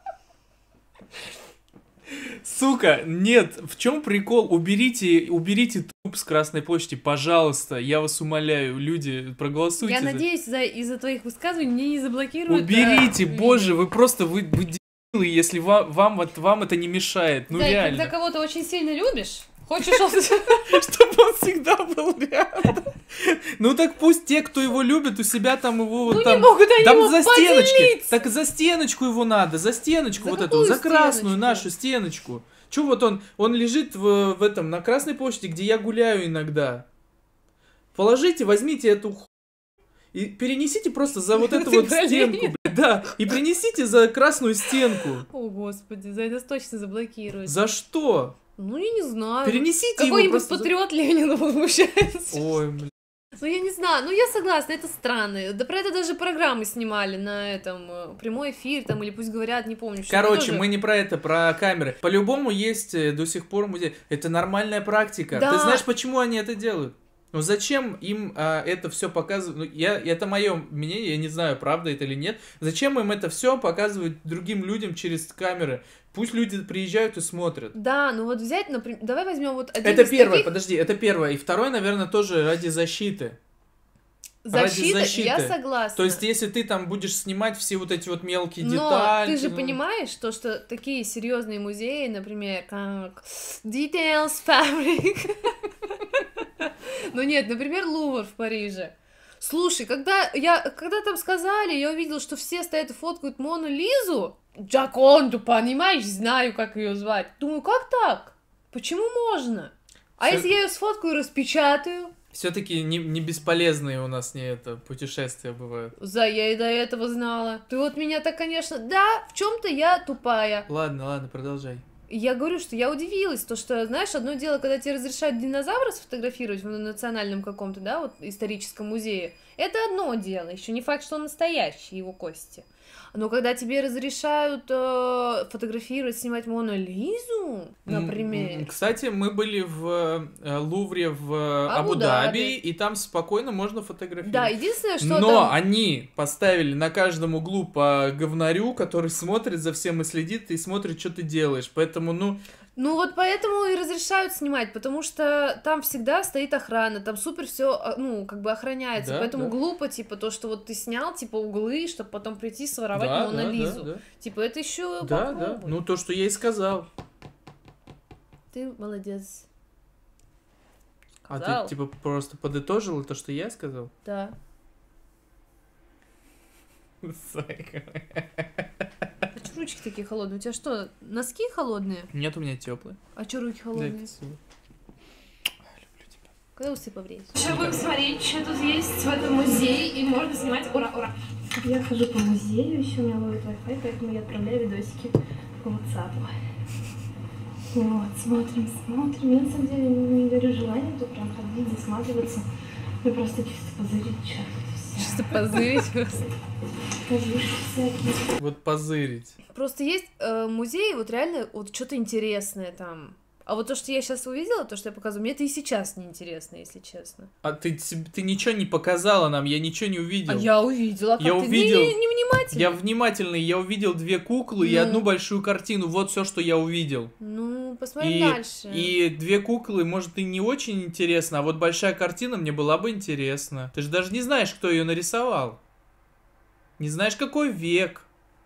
Сука, нет, в чем прикол? Уберите, уберите труп с Красной площади, пожалуйста, я вас умоляю, люди, проголосуйте. я за- надеюсь, за- из-за твоих высказываний мне не заблокируют. Уберите, а, боже, видео. вы просто, вы, вы дебилы, если вам, вам, вот- вам это не мешает, ну Зай, реально. когда кого-то очень сильно любишь, хочешь он... Чтобы он всегда был рядом. Ну так пусть те, кто его любит, у себя там его вот Ну там... не могут они Там его за стеночкой. поделиться. Так за стеночку его надо, за стеночку За вот эту, какую за красную стеночку? нашу стеночку. Че вот он, он лежит в, в этом, на Красной площади, где я гуляю иногда. Положите, возьмите эту ху... и перенесите просто за вот эту Ты вот болеешь? стенку, блядь, да, и принесите за красную стенку. О, господи, за это точно заблокируют. За что? Ну, я не знаю. Перенесите его Какой-нибудь просто за- патриот Ленина возмущается. Ой, блин. Ну, я не знаю, ну, я согласна, это странно. Да про это даже программы снимали на этом, э, прямой эфир, там, или пусть говорят, не помню. что Короче, тоже- мы не про это, про камеры. По-любому есть э, до сих пор музей. Это нормальная практика. Да. Ты знаешь, почему они это делают? Ну зачем им а, это все показывать? Ну, я, это мое мнение, я не знаю, правда это или нет. Зачем им это все показывать другим людям через камеры? Пусть люди приезжают и смотрят. Да, ну вот взять, например, давай возьмем вот один Это из первое, таких- подожди, это первое. И второе, наверное, тоже ради защиты. ради защиты, защиты. я согласна. То есть, если ты там будешь снимать все вот эти вот мелкие Но детали... ты же ну, понимаешь, то, что такие серьезные музеи, например, как Details Fabric, ну нет, например, Лувр в Париже. Слушай, когда, я, когда там сказали, я увидела, что все стоят и фоткают Мону Лизу, Джаконду, понимаешь, знаю, как ее звать. Думаю, как так? Почему можно? А Всё- если я ее сфоткаю и распечатаю? Все-таки не, не бесполезные у нас не это путешествия бывают. За, я и до этого знала. Ты вот меня так, конечно, да, в чем-то я тупая. Ладно, ладно, продолжай. Я говорю, что я удивилась, то что, знаешь, одно дело, когда тебе разрешают динозавра сфотографировать в национальном каком-то, да, вот историческом музее, это одно дело, еще не факт, что он настоящий, его кости. Но когда тебе разрешают э, фотографировать, снимать Мону Лизу, например, М, Кстати, мы были в э, Лувре в э, Абу-Даби. Абу-Даби, и там спокойно можно фотографировать. да, единственное, что Но там... они поставили на каждом углу по говнарю, который смотрит за всем и следит, и смотрит, что ты делаешь. Поэтому, ну, Ну вот поэтому и разрешают снимать, потому что там всегда стоит охрана, там супер все, ну, как бы охраняется, Да, поэтому да. глупо, типа, то, что вот ты снял, типа, углы, чтобы потом прийти своровать да, Мону да, Лизу. да, да. Типа, это еще Да, да. Ну, то, что я и сказал. ты молодец. А Сказал. ты, типа, просто подытожила то, что я сказал? Да. Зайка. А чё ручки такие холодные? У тебя что, носки холодные? Нет, у меня теплые. А чё руки холодные? Когда усы побреешь? Сейчас будем смотреть, что тут есть в этом музее, и можно снимать. Ура, ура! Я хожу по музею, еще у меня ловит Wi-Fi, поэтому я отправляю видосики по WhatsApp. Вот, смотрим, смотрим. Я на самом деле не горю желанием тут прям ходить, засматриваться. Я просто чисто позырить, что тут Чисто позырить просто. все. всякие. Вот позырить. Просто есть э, музей, вот реально, вот что-то интересное там. А вот то, что я сейчас увидела, то, что я показываю, мне это и сейчас неинтересно, если честно. А ты, ты ничего не показала нам, я ничего не увидел. А я увидела. Как Я ты увидел. Не, не, не внимательно. Я внимательный, я увидел две куклы и Ну. одну большую картину. Вот все, что я увидел. Ну, посмотрим И, дальше. и две куклы, может, и не очень интересно, а вот большая картина мне была бы интересна. Ты же даже не знаешь, кто ее нарисовал. Не знаешь, какой век.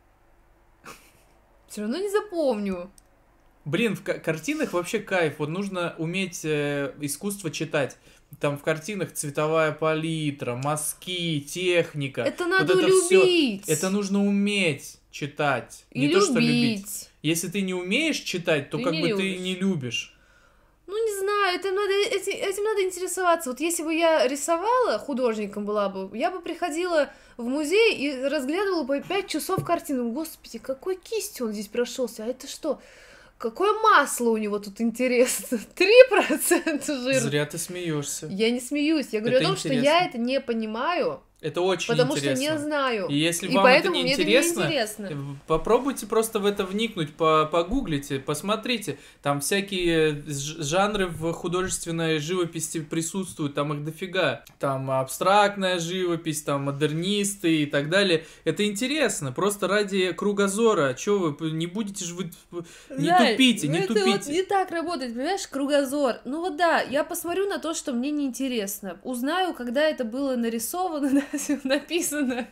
Все равно не запомню. Блин, в ка- картинах вообще кайф. Вот нужно уметь э, искусство читать. Там в картинах цветовая палитра, мазки, техника. Это надо вот это всё. любить. Это нужно уметь читать. И не любить. то, что любить. Если ты не умеешь читать, то Ты как не бы любишь. ты не любишь. Ну, не знаю, это надо, этим, этим надо интересоваться. Вот если бы я рисовала, художником была бы, я бы приходила в музей и разглядывала по пять часов картину. Господи, какой кистью он здесь прошелся. А это что? Какое масло у него тут интересно? Три процента жира. Зря ты смеешься. Я не смеюсь. Я говорю Это о том, что интересно. я это не понимаю, Это очень потому интересно. что не знаю. И если И вам поэтому это не мне интересно, это не интересно. попробуйте просто в это вникнуть, по погуглите, посмотрите. Там всякие ж- жанры в художественной живописи присутствуют, там их дофига. Там абстрактная живопись, там модернисты и так далее. Это интересно, просто ради кругозора. Чего вы, не будете же вы... Не Зай, тупите, ну не это тупите. вот не так работает, понимаешь, кругозор. Ну вот да, я посмотрю на то, что мне неинтересно. Узнаю, когда это было нарисовано, написано,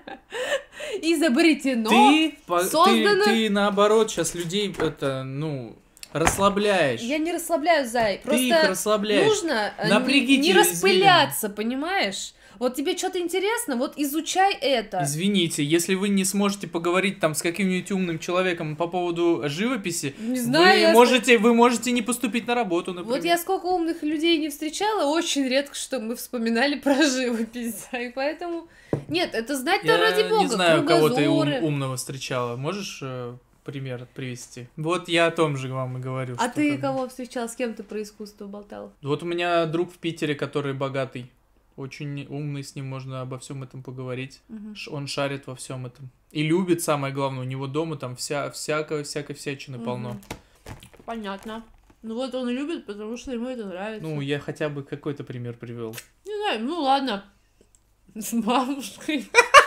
изобретено. Ты, по- ты, создано- ты наоборот сейчас людей это, ну, расслабляешь. Я не расслабляю, Зай. Ты Просто их расслабляешь. нужно э, не, Напрягите не распыляться, понимаешь? Вот тебе что-то интересно, вот изучай это. Извините, если вы не сможете поговорить там с каким-нибудь умным человеком по поводу живописи, Не знаю, вы, я- можете, вы можете не поступить на работу, например. Вот я сколько умных людей не встречала, очень редко, что мы вспоминали про живопись, и поэтому... Нет, это знать-то Я ради бога, не знаю, кого ты ум- кругозоры. умного встречала. Можешь э, пример привести? Вот я о том же вам и говорю. А что ты как бы- кого встречал, с кем ты про искусство болтал? Вот у меня друг в Питере, который богатый. Очень умный, с ним можно обо всем этом поговорить. Мгм. Ш- Он шарит во всем этом. И любит, самое главное, у него дома там вся, всякой, всякой всячины полно. Мгм. Понятно. Ну вот он и любит, потому что ему это нравится. Ну, я хотя бы какой-то пример привел. Не знаю, ну ладно. С бабушкой.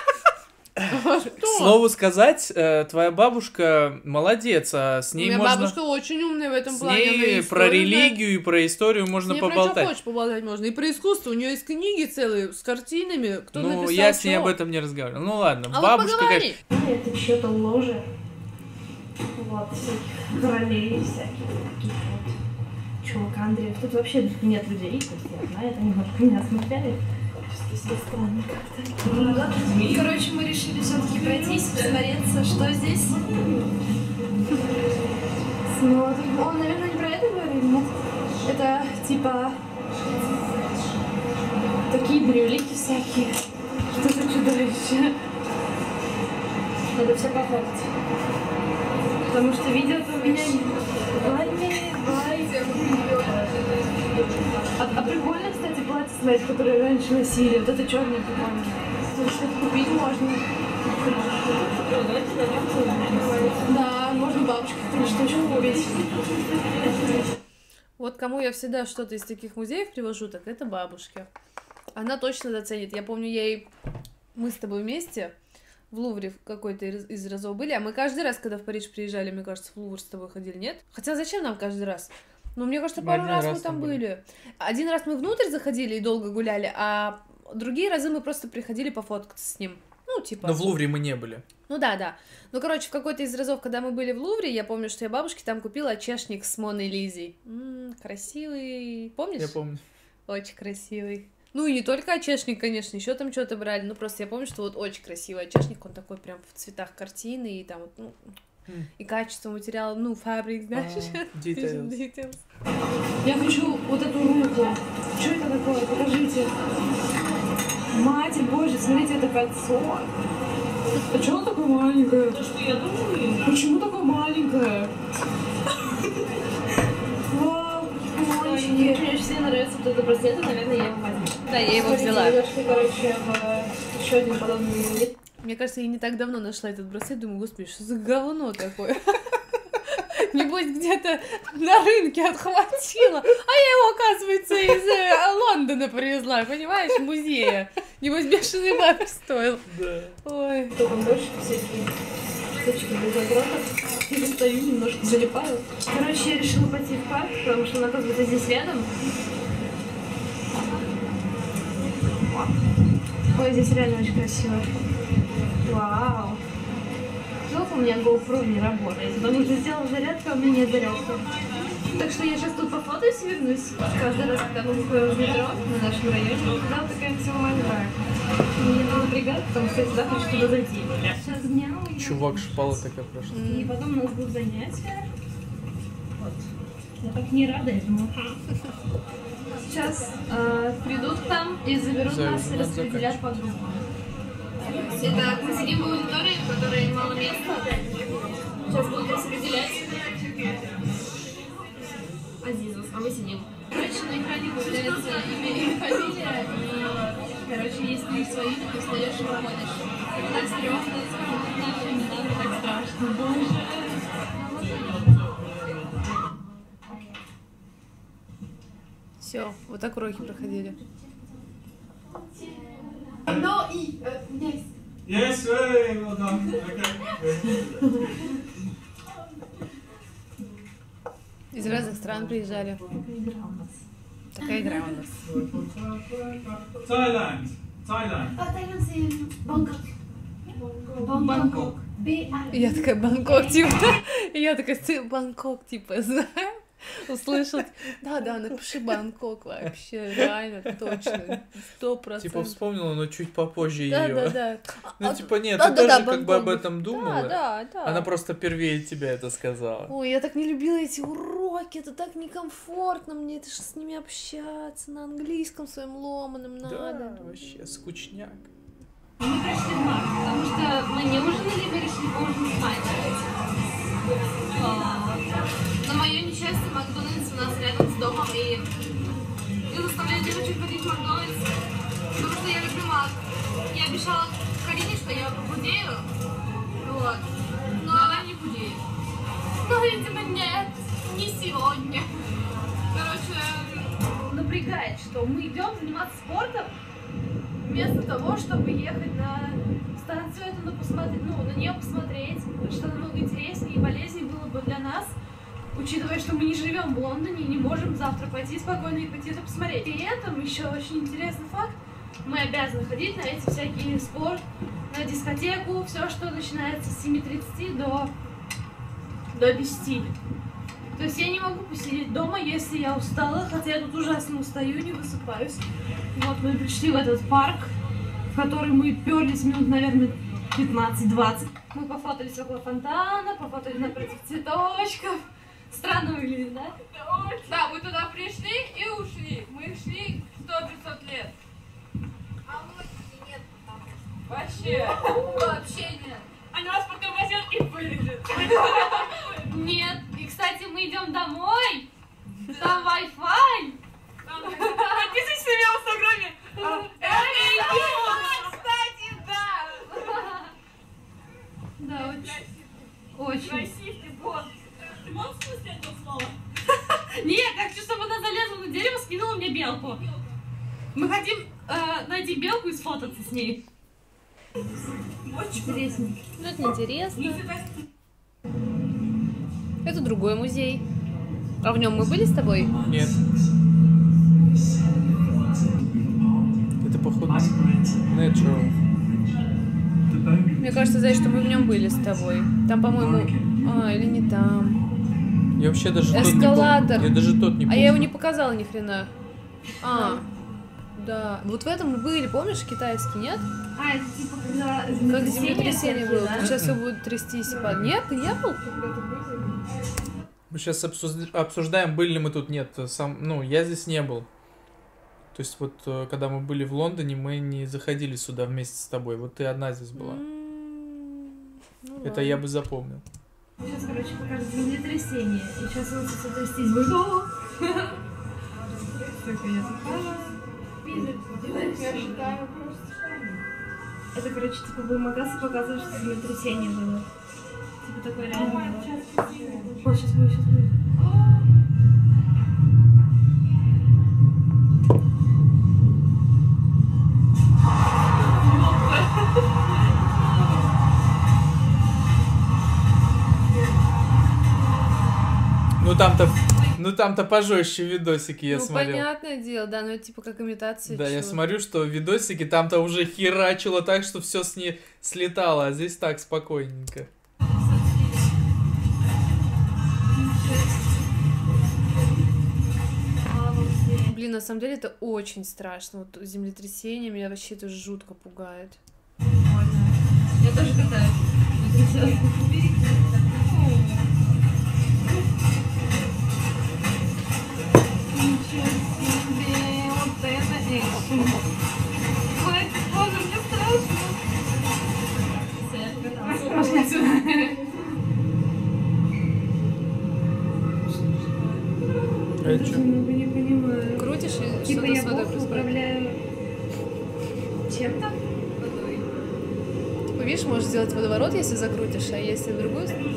К Что? слову сказать, э, твоя бабушка молодец, а с У ней меня можно... бабушка очень умная в этом С плане. она ней и про историю знает. религию и про историю С можно ней про что поболтать. хочешь поболтать можно. И про искусство. У нее есть книги целые с картинами. Кто Ну, написал я с ней чё. об этом не разговаривал. Ну ладно, А бабушка, вот поговори. Это что-то ложе. Вот, всяких королей, всяких таких вот чувакандриев. Тут вообще нет людей, то есть я знаю, это немножко меня смущает. Чувствую себя странно как-то. Короче, мы решили все-таки пройтись, посмотреться, что здесь. Смотрим. Он, наверное, не про это говорит, нет? Это типа такие брюлики всякие. Что за чудовище? Надо все пофоткать. Потому что видео-то у меня не... Бай, бай. А, а прикольно, кстати, платье, смотрите, которое раньше носили. Вот это черное прикольно. Что-то купить можно. Да, можно бабушке какую-нибудь штучку купить. Вот кому я всегда что-то из таких музеев привожу, так это бабушке. Она точно заценит. Я помню, ей... Мы с тобой вместе в Лувре в какой-то из из разов были, а мы каждый раз, когда в Париж приезжали, мне кажется, в Лувр с тобой ходили, нет? Хотя зачем нам каждый раз? Ну, мне кажется, Мы пару один раз мы раз там там были. были. Один раз мы внутрь заходили и долго гуляли, а другие разы мы просто приходили пофоткаться с ним. Ну, типа... Но в Лувре мы не были. Ну да, да. Ну, короче, в какой-то из разов, когда мы были в Лувре, я помню, что я бабушке там купила чешник с Моной Лизой. М-м, красивый. Помнишь? Я помню. Очень красивый. Ну и не только очешник, конечно, еще там что-то брали. Ну просто я помню, что вот очень красивый очешник, он такой прям в цветах картины и там вот, ну, mm. и качество материала, ну, фабрик, знаешь. Uh, details. Details. Я хочу вот эту руку. Что это такое? Покажите. Мать боже, смотрите, это кольцо. А что оно такое маленькое? То, что я думаю. Почему такое маленькое? Вау, Мне очень сильно нравится вот этот браслет, и, наверное, я его возьму. Да, я его взяла. Мы зашли, короче, в еще один подобный магазин. Мне кажется, я не так давно нашла этот браслет, думаю, господи, что за говно такое? Небось, где-то на рынке отхватила, а я его, оказывается, из э, Лондона привезла, понимаешь, музея. Небось, бешеные бабки стоил. Да. Ой. Что там больше всякие штучки для загротов. Я стою, немножко залипаю. Короче, я решила пойти в парк, потому что он, оказывается, здесь рядом. Ой, здесь реально очень красиво. Вау. Жалко, у меня GoPro не работает, потому что сделала зарядку, а у меня нет зарядки. Так что я сейчас тут пофотаюсь и вернусь. Каждый раз, когда мы выходим в метро на нашем районе, всегда вот такая вся маленькая. Мне надо напрягать, потому что я всегда хочу туда зайти. Сейчас дня у меня... Чувак, шпала такая прошла. И потом у нас будут занятия. Вот. Я так не рада этому. Сейчас э, придут к нам и заберут За- нас и надо распределят по группам. Итак, мы сидим в аудитории, в которой мало места. Сейчас будут распределять. Азизов, а мы сидим. Короче, на экране появляется имя и фамилия, и, короче, если ты свои, ты встаешь и выходишь. Так стрёмно, наши имена, так страшно, боже. Все, вот так уроки проходили. Но и... Yes. Yes, very well done. Okay. Из разных стран приезжали. Такая игра у нас. Thailand. Thailand. А Таиланд, Бангкок. Бангкок. Я такая, Бангкок, типа. И я такая, ты Бангкок, типа, знаешь? Услышать. Да, да, напиши Бангкок вообще, реально, точно, сто процентов. Типа вспомнила, но чуть попозже Да, ее. да, да. Ну, А, типа, нет, да, ты да, тоже да, как бы об Бангкок. этом думала. Да, да, да. Она просто первее тебя это сказала. Ой, я так не любила эти уроки, это так некомфортно мне, это же с ними общаться на английском своем ломаном Да, надо. вообще, скучняк. Мы пришли в Марк, потому что мы не ужинали, мы решили поужинать в Майнкрафте. На мое несчастье, Макдональдс у нас рядом с домом, и я заставляю девочек ходить в Макдональдс, потому что я люблю Мак. Я обещала Карине, что я похудею, вот, но она не худеет. Но, видимо, нет, не сегодня. Короче, Напрягает, что мы идем заниматься спортом, вместо того, чтобы ехать на станцию эту, на, посмотреть, ну, на нее посмотреть, что намного интереснее и полезнее было бы для нас, учитывая, что мы не живем в Лондоне и не можем завтра пойти спокойно и пойти это посмотреть. И этом еще очень интересный факт, мы обязаны ходить на эти всякие спорт, на дискотеку, все, что начинается с семи тридцати до, до десяти. То есть я не могу посидеть дома, если я устала, хотя я тут ужасно устаю, не высыпаюсь. Вот мы пришли в этот парк, в который мы перлись минут, наверное, пятнадцать-двадцать. Мы пофотались около фонтана, пофотались напротив цветочков. Странно выглядит, да? да, мы туда пришли и ушли. Мы шли сто-пятьсот лет. А логики нет там. Вообще. Вообще нет. Она нас потормозит и вылезет. Нет. И, кстати, мы идем домой. Там Wi-Fi. Подписывайтесь на меня в Инстаграме. Кстати, да. Да, очень. Очень. Российский бот. Ты можешь сказать это слово? Нет, я хочу, чтобы она залезла на дерево, скинула мне белку. Мы хотим э, найти белку и сфотаться с ней. Очень Интересно. Ну, это интересно. Это другой музей. А в нем мы были с тобой? Нет. Это походу Natural. Мне кажется, знаешь, что мы в нем были с тобой. Там, по-моему... А, или не там. Я вообще даже Эскалатор. тот не помню. Я даже тот не А помню. я его не показала ни хрена. А, да. Вот в этом мы были, помнишь, китайский, нет? А, это типа когда Как землетрясение было. да? Сейчас все будет трястись и падать. Нет, ты не был? Мы сейчас обсуждаем, были ли мы тут. Нет, сам, ну, я здесь не был. То есть вот, э, когда мы были в Лондоне, мы не заходили сюда вместе с тобой. Вот ты одна здесь была. М, ну Это ладно. я бы запомнил. Сейчас, короче, покажет землетрясение. И сейчас он все трястись будет. О! Только я захожу. Это, короче, типа бумагасы показывает, что землетрясение было. Типа такое реально было. О, сейчас будет, сейчас будет. Ну там-то, ну там-то пожестче видосики я Ну, смотрел. понятное дело, да, но это типа как имитация. Да, я чего-то. смотрю, что видосики там-то уже херачило так, что все с ней слетало, а здесь так спокойненько. Блин, на самом деле это очень страшно. Вот землетрясение меня вообще это жутко пугает. Я тоже катаюсь. Ничего себе, вот это экшен. Ой, боже, мне страшно. Пошли отсюда. А это чё? Немного не понимаю. Крутишь и Типа что-то я с водой плохо происходит. управляю чем-то? Типа, видишь, можешь сделать водоворот, если закрутишь, а если в другую сторону.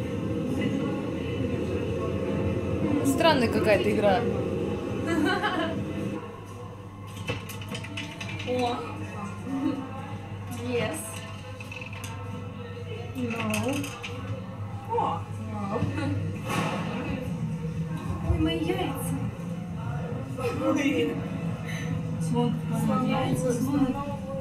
Странная какая-то игра. О. Yes. No. О. No. Ой, мои яйца. Ой. Слон. Слон. Яйца. Слон.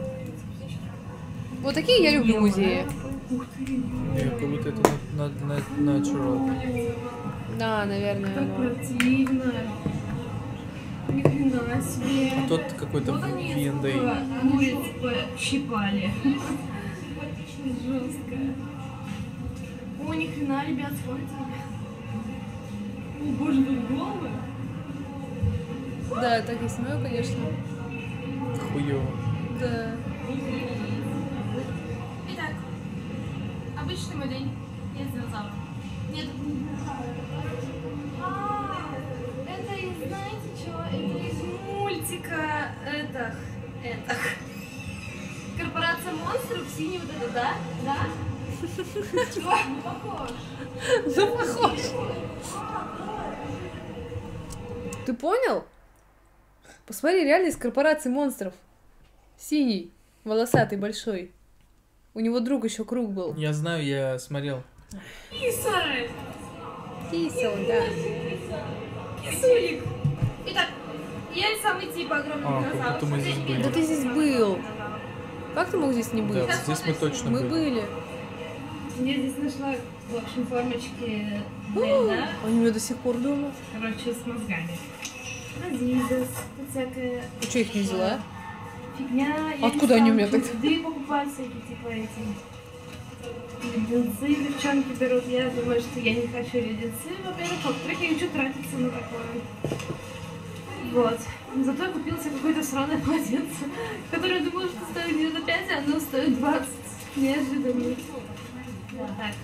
Вот такие я люблю музеи. Не, как будто это на, на, на, natural. Да, наверное. Как оно. противно. Ни хрена себе. А тот какой-то Вот они ви энд эй. сколько куриц пощипали. Жестко. О, ни хрена, ребят, смотрите. О, боже, тут головы. Да, так и снимаю, конечно. Хуёво. Да. Итак, обычный модель. Нет динозавра. Нет. А, это из, знаете что? Это из мультика этих, этих. Корпорация монстров, синий вот это, да? Да? Чувак, ну похож. Ну, похож. Ты понял? Посмотри, реально из корпорации монстров. Синий, волосатый, большой. У него друг еще круг был. Я знаю, я смотрел. Кисары. Кисел, да. Кисулик. Итак, я самый типа огромный А, как динозавр. будто мы здесь были. Да ты здесь был. Как ты мог здесь не быть? Да, здесь мы точно Мы были. были. Я здесь нашла, в общем, формочки льда. Они у меня до сих пор дома. Короче, с мозгами. Адидас, тут всякая Ты что, их не взяла? фигня. Я Откуда не они знаю, у меня тут тогда? еды покупать всякие, типа эти. Леденцы девчонки берут. Я думаю, что я не хочу леденцы. Во-первых, во-вторых, я не хочу тратиться на такое. Вот. Зато я купила себе какое-то сраное полотенце, которое я думала, что стоит где-то пять, а оно стоит двадцать. Неожиданно. Так.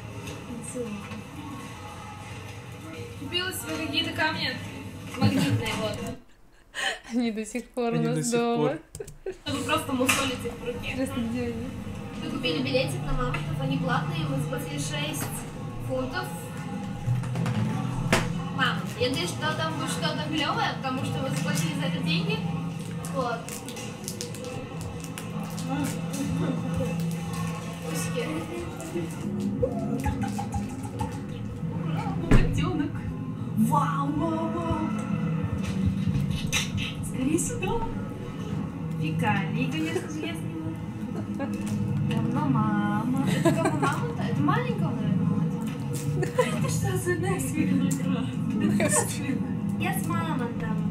Купила себе какие-то камни магнитные, вот. Они до сих пор у Они до нас сих дома. пор. Чтобы просто мусолить их в руке. Интересно, где они? Мы купили билетик на мамонтов, они платные, мы заплатили шесть фунтов. Мам, я надеюсь, что там будет что-то клевое, потому что вы заплатили за это деньги. Вот. Пусти. Котенок. Вау, вау, вау. Скорее сюда. Фекалии, конечно же, я сниму. Говно мама. Это говно мама-то? Это маленького, наверное, это что за игра? Я с мамонтом.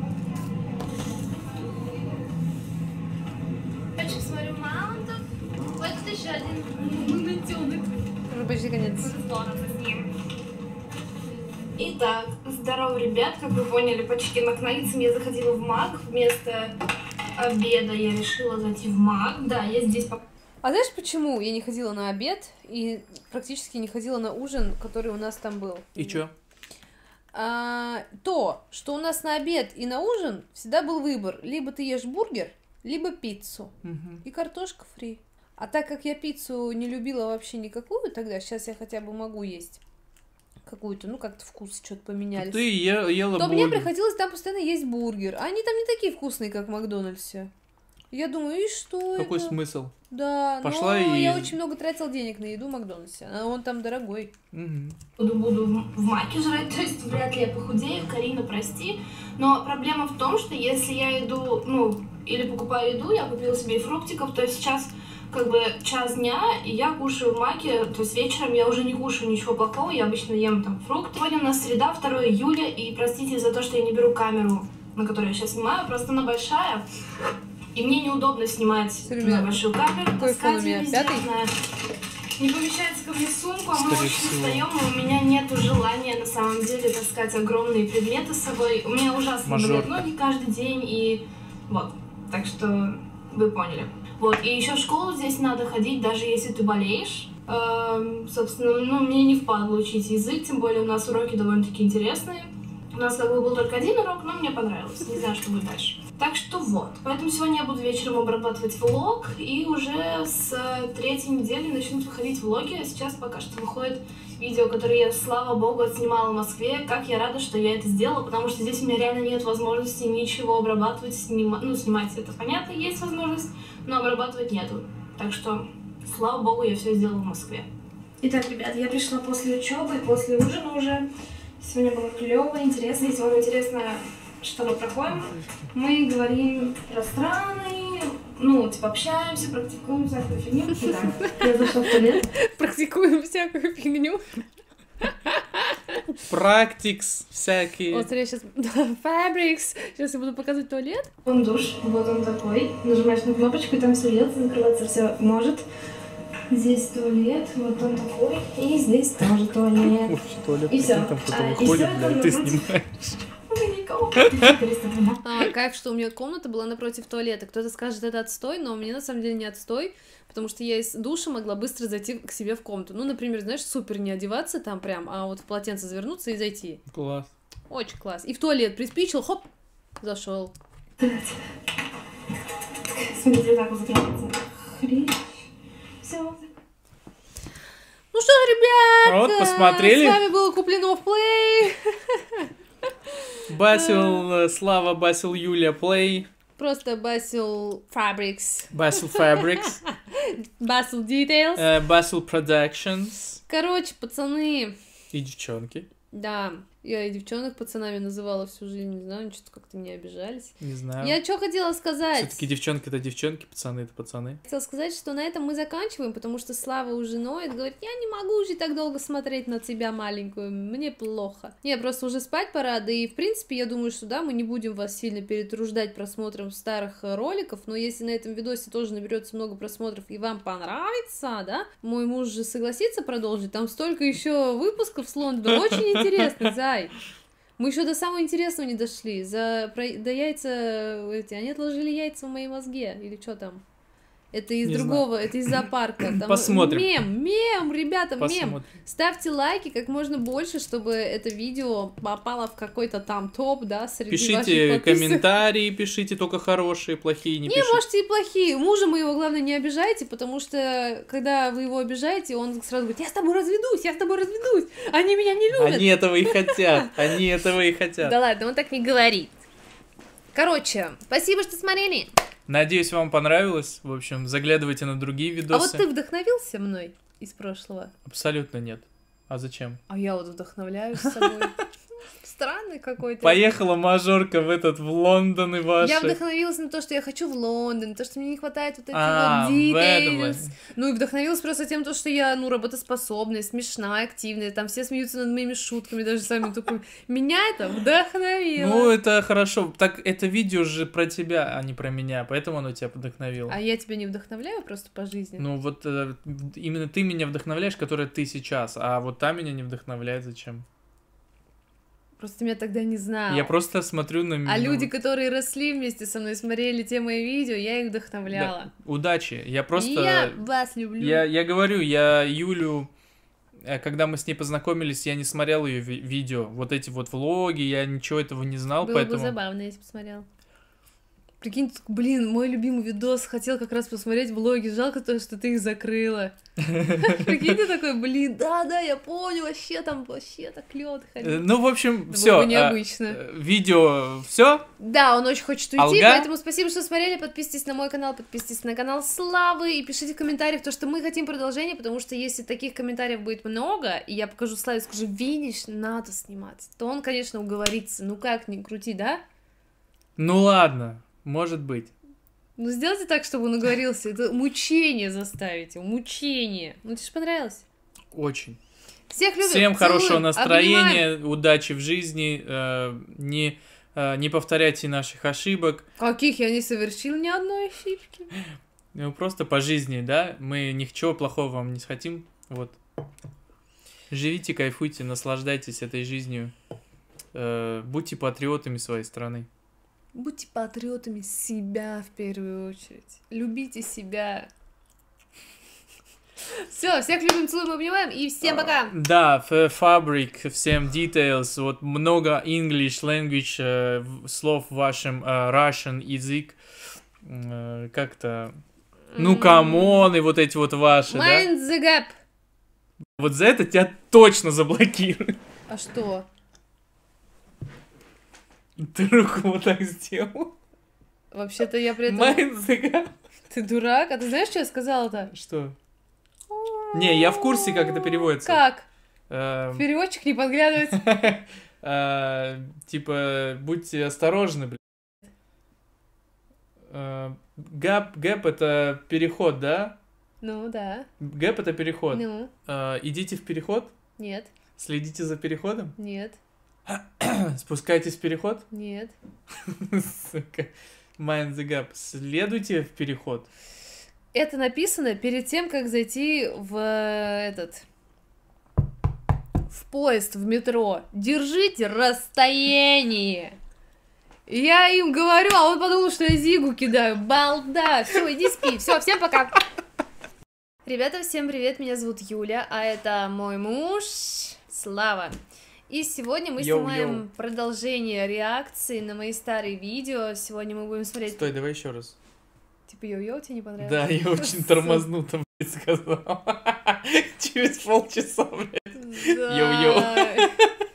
Очень смотрю мамонтов. Вот тут еще один мамонтенок. Уже почти конец. Здорово с ним. Итак, здорово, ребят. Как вы поняли, почти наконец я заходила в МАК. Вместо обеда я решила зайти в МАК. Да, я здесь по... А знаешь, почему я не ходила на обед и практически не ходила на ужин, который у нас там был? И чё? А, то, что у нас на обед и на ужин всегда был выбор. Либо ты ешь бургер, либо пиццу. Мгм. И картошка фри. А так как я пиццу не любила вообще никакую тогда, сейчас я хотя бы могу есть какую-то, ну как-то вкусы что-то поменялись. Ты е- ела То мне бургер. приходилось там постоянно есть бургер. А они там не такие вкусные, как в Макдональдсе. Я думаю, и что Какой это? смысл? Да, Пошла но и- я очень много тратил денег на еду в Макдональдсе. А он там дорогой. Мгм. буду, буду в в МАКе жрать, то есть вряд ли я похудею, Карина, прости. Но проблема в том, что если я иду, ну, или покупаю еду, я купила себе и фруктиков, то сейчас как бы час дня, и я кушаю в МАКе, то есть вечером я уже не кушаю ничего плохого, я обычно ем там фрукт. Сегодня у нас среда, второго июля, и простите за то, что я не беру камеру, на которой я сейчас снимаю, просто она большая, и мне неудобно снимать Серьезно? на большую камеру, Какой фон у таскать меня? её везде, Пятый? она не помещается ко мне в сумку, а мы Скорее очень всего. устаем, и у меня нет желания на самом деле таскать огромные предметы с собой. У меня ужасно болят Мажорка. ноги каждый день, и вот. Так что вы поняли. Вот, и еще в школу здесь надо ходить, даже если ты болеешь. Эм, собственно, ну, мне не впадло учить язык, тем более у нас уроки довольно-таки интересные. У нас как бы был только один урок, но мне понравилось. Не знаю, что будет дальше. Так что вот. Поэтому сегодня я буду вечером обрабатывать влог, и уже с третьей недели начнут выходить влоги. Сейчас пока что выходит видео, которое я, слава богу, отснимала в Москве. Как я рада, что я это сделала, потому что здесь у меня реально нет возможности ничего обрабатывать, снима... ну, снимать это понятно, есть возможность, но обрабатывать нету. Так что, слава богу, я все сделала в Москве. Итак, ребят, я пришла после учебы, после ужина уже. Сегодня было клево, интересно. Если вам интересно, что мы проходим, мы говорим про страны, ну, типа общаемся, практикуем всякую фигню. Итак, я зашла в туалет. Практикуем всякую фигню. Практикс всякие. Вот, смотри, сейчас... Fabrics. Сейчас я буду показывать туалет. Он душ, вот он такой. Нажимаешь на кнопочку, и там все льется, закрываться все может. Здесь туалет, вот он такой. И здесь тоже туалет. Ух, туалет, И прикинь, всё. там кто-то А, и выходит, всё бля, это и ты напротив. снимаешь. Никого. триста двенадцать. А, кайф, что у меня комната была напротив туалета. Кто-то скажет, это отстой, но мне на самом деле не отстой, потому что я из душа могла быстро зайти к себе в комнату. Ну, например, знаешь, супер не одеваться там прям, а вот в полотенце завернуться и зайти. Класс. Очень класс. И в туалет приспичил, хоп, зашел. Смотрите, вот так вот закрывается. Хрень. Все. Ну что, ребят, А вот посмотрели. с вами было Куплено в Play. Басил, э, Слава, Басил, Юлия, Play. Просто Basil Fabrics, Басил Fabrics. Basil Details. э, Басил Productions. Короче, пацаны, И девчонки. да, я и девчонок пацанами называла всю жизнь, не знаю, что-то как-то не обижались. Не знаю. Я что хотела сказать? Все-таки девчонки это девчонки, пацаны это пацаны. Хотела сказать, что на этом мы заканчиваем, потому что Слава уже ноет, говорит, я не могу уже так долго смотреть на тебя маленькую, мне плохо. Не, просто уже спать пора, да и в принципе я думаю, что да, мы не будем вас сильно перетруждать просмотром старых э, роликов, но если на этом видосе тоже наберется много просмотров и вам понравится, да, мой муж же согласится продолжить, там столько еще выпусков с Лондона, очень интересных, зай. Мы еще до самого интересного не дошли. За про... до яйца эти. Они отложили яйца в моей мозге. Или что там? Это из Не другого, это из зоопарка. Там Посмотрим. Мем, мем, ребята, мем. Посмотрим. Ставьте лайки как можно больше, чтобы это видео попало в какой-то там топ, да, среди Пишите ваших подписок. комментарии, пишите только хорошие, плохие не, Не, пишите. можете и плохие. Мужа моего, главное, не обижайте, потому что, когда вы его обижаете, он сразу говорит, я с тобой разведусь, я с тобой разведусь. Они меня не любят. Они этого и хотят. Они этого и хотят. Да ладно, он так не говорит. Короче, спасибо, что смотрели. Надеюсь, вам понравилось. В общем, заглядывайте на другие видосы. А вот ты вдохновился мной из прошлого? Абсолютно нет. А зачем? А я вот вдохновляюсь собой. странный какой-то. Поехала мажорка в этот, в Лондон и ваши. Я вдохновилась на то, что я хочу в Лондон, то, что мне не хватает вот этих А, вот в этом details. вот. Ну и вдохновилась просто тем, то, что я, ну, работоспособная, смешная, активная, там все смеются над моими шутками, даже сами такой. Меня это вдохновило. Ну, это хорошо. Так, это видео же про тебя, а не про меня, поэтому оно тебя вдохновило. А я тебя не вдохновляю просто по жизни? Ну, вот э, именно ты меня вдохновляешь, которая ты сейчас, а вот та меня не вдохновляет. Зачем? Просто меня тогда не знала. Я просто смотрю на... А ну, люди, которые росли вместе со мной, смотрели те мои видео, я их вдохновляла. да, удачи. Я просто... И я вас люблю. Я, я говорю, я Юлю, э, когда мы с ней познакомились, я не смотрел ее ви- видео. Вот эти вот влоги, я ничего этого не знал, Было поэтому... бы забавно, если бы посмотрел. Прикинь, тут, блин, мой любимый видос, хотел как раз посмотреть влоги, жалко то, что ты их закрыла. Прикинь, ты такой, блин, да-да, я понял, вообще там, вообще так клёво Э, ходил. Ну, в общем, Это все. было бы необычно. Видео все. Да, он очень хочет уйти, Алга? поэтому спасибо, что смотрели, подписывайтесь на мой канал, подписывайтесь на канал Славы и пишите в комментариях то, что мы хотим продолжение, потому что если таких комментариев будет много, и я покажу Славе, скажу, видишь, надо снимать, то он, конечно, уговорится, ну как ни крути, да? Ну ладно, может быть. Ну сделайте так, чтобы он уговорился, это мучение заставите, мучение. Ну тебе же понравилось? Очень. Всех любим, Всем целуем, хорошего настроения, обнимаем. удачи в жизни, э, не, э, не повторяйте наших ошибок. Каких я не совершил ни одной ошибки. Ну, просто по жизни, да, мы ничего плохого вам не хотим, вот. Живите, кайфуйте, наслаждайтесь этой жизнью, э, будьте патриотами своей страны. Будьте патриотами себя в первую очередь. Любите себя. Все, всех любим, целуем, обнимаем и всем пока. Да, Fabric, всем details, вот много English language э, в- слов в вашем э, Russian язык, э, как-то, ну камон, и вот эти вот ваши, да? Mind the gap. Вот за это тебя точно заблокируют. А что? Ты руку вот так сделал. Вообще-то я при этом... Mind the gap. Ты дурак? А ты знаешь, что я сказала-то? Что? Не, я в курсе, как это переводится. Как? Эм, Переводчик не подглядывать. э, Типа, будьте осторожны, блин. Э, Гэп, гэп это переход, да? Ну, да. Гэп это переход. Ну, Э, Идите в переход, нет, следите за переходом, нет, спускайтесь в переход. нет. Сука. Mind the gap. Следуйте в переход. Это написано перед тем, как зайти в э, этот... в поезд, в метро. Держите расстояние. Я им говорю, а он подумал, что я зигу кидаю. Балда. Все, иди спи. Все, всем пока. Ребята, всем привет, меня зовут Юля, а это мой муж Слава. И сегодня мы Йоу-йоу. снимаем продолжение реакции на мои старые видео. Сегодня мы будем смотреть... Стой, давай еще раз. Типа, йоу-йоу, тебе не понравилось? Да, я очень тормознуто, блядь, сказал. Через полчаса, блядь. Да. Йоу-йоу.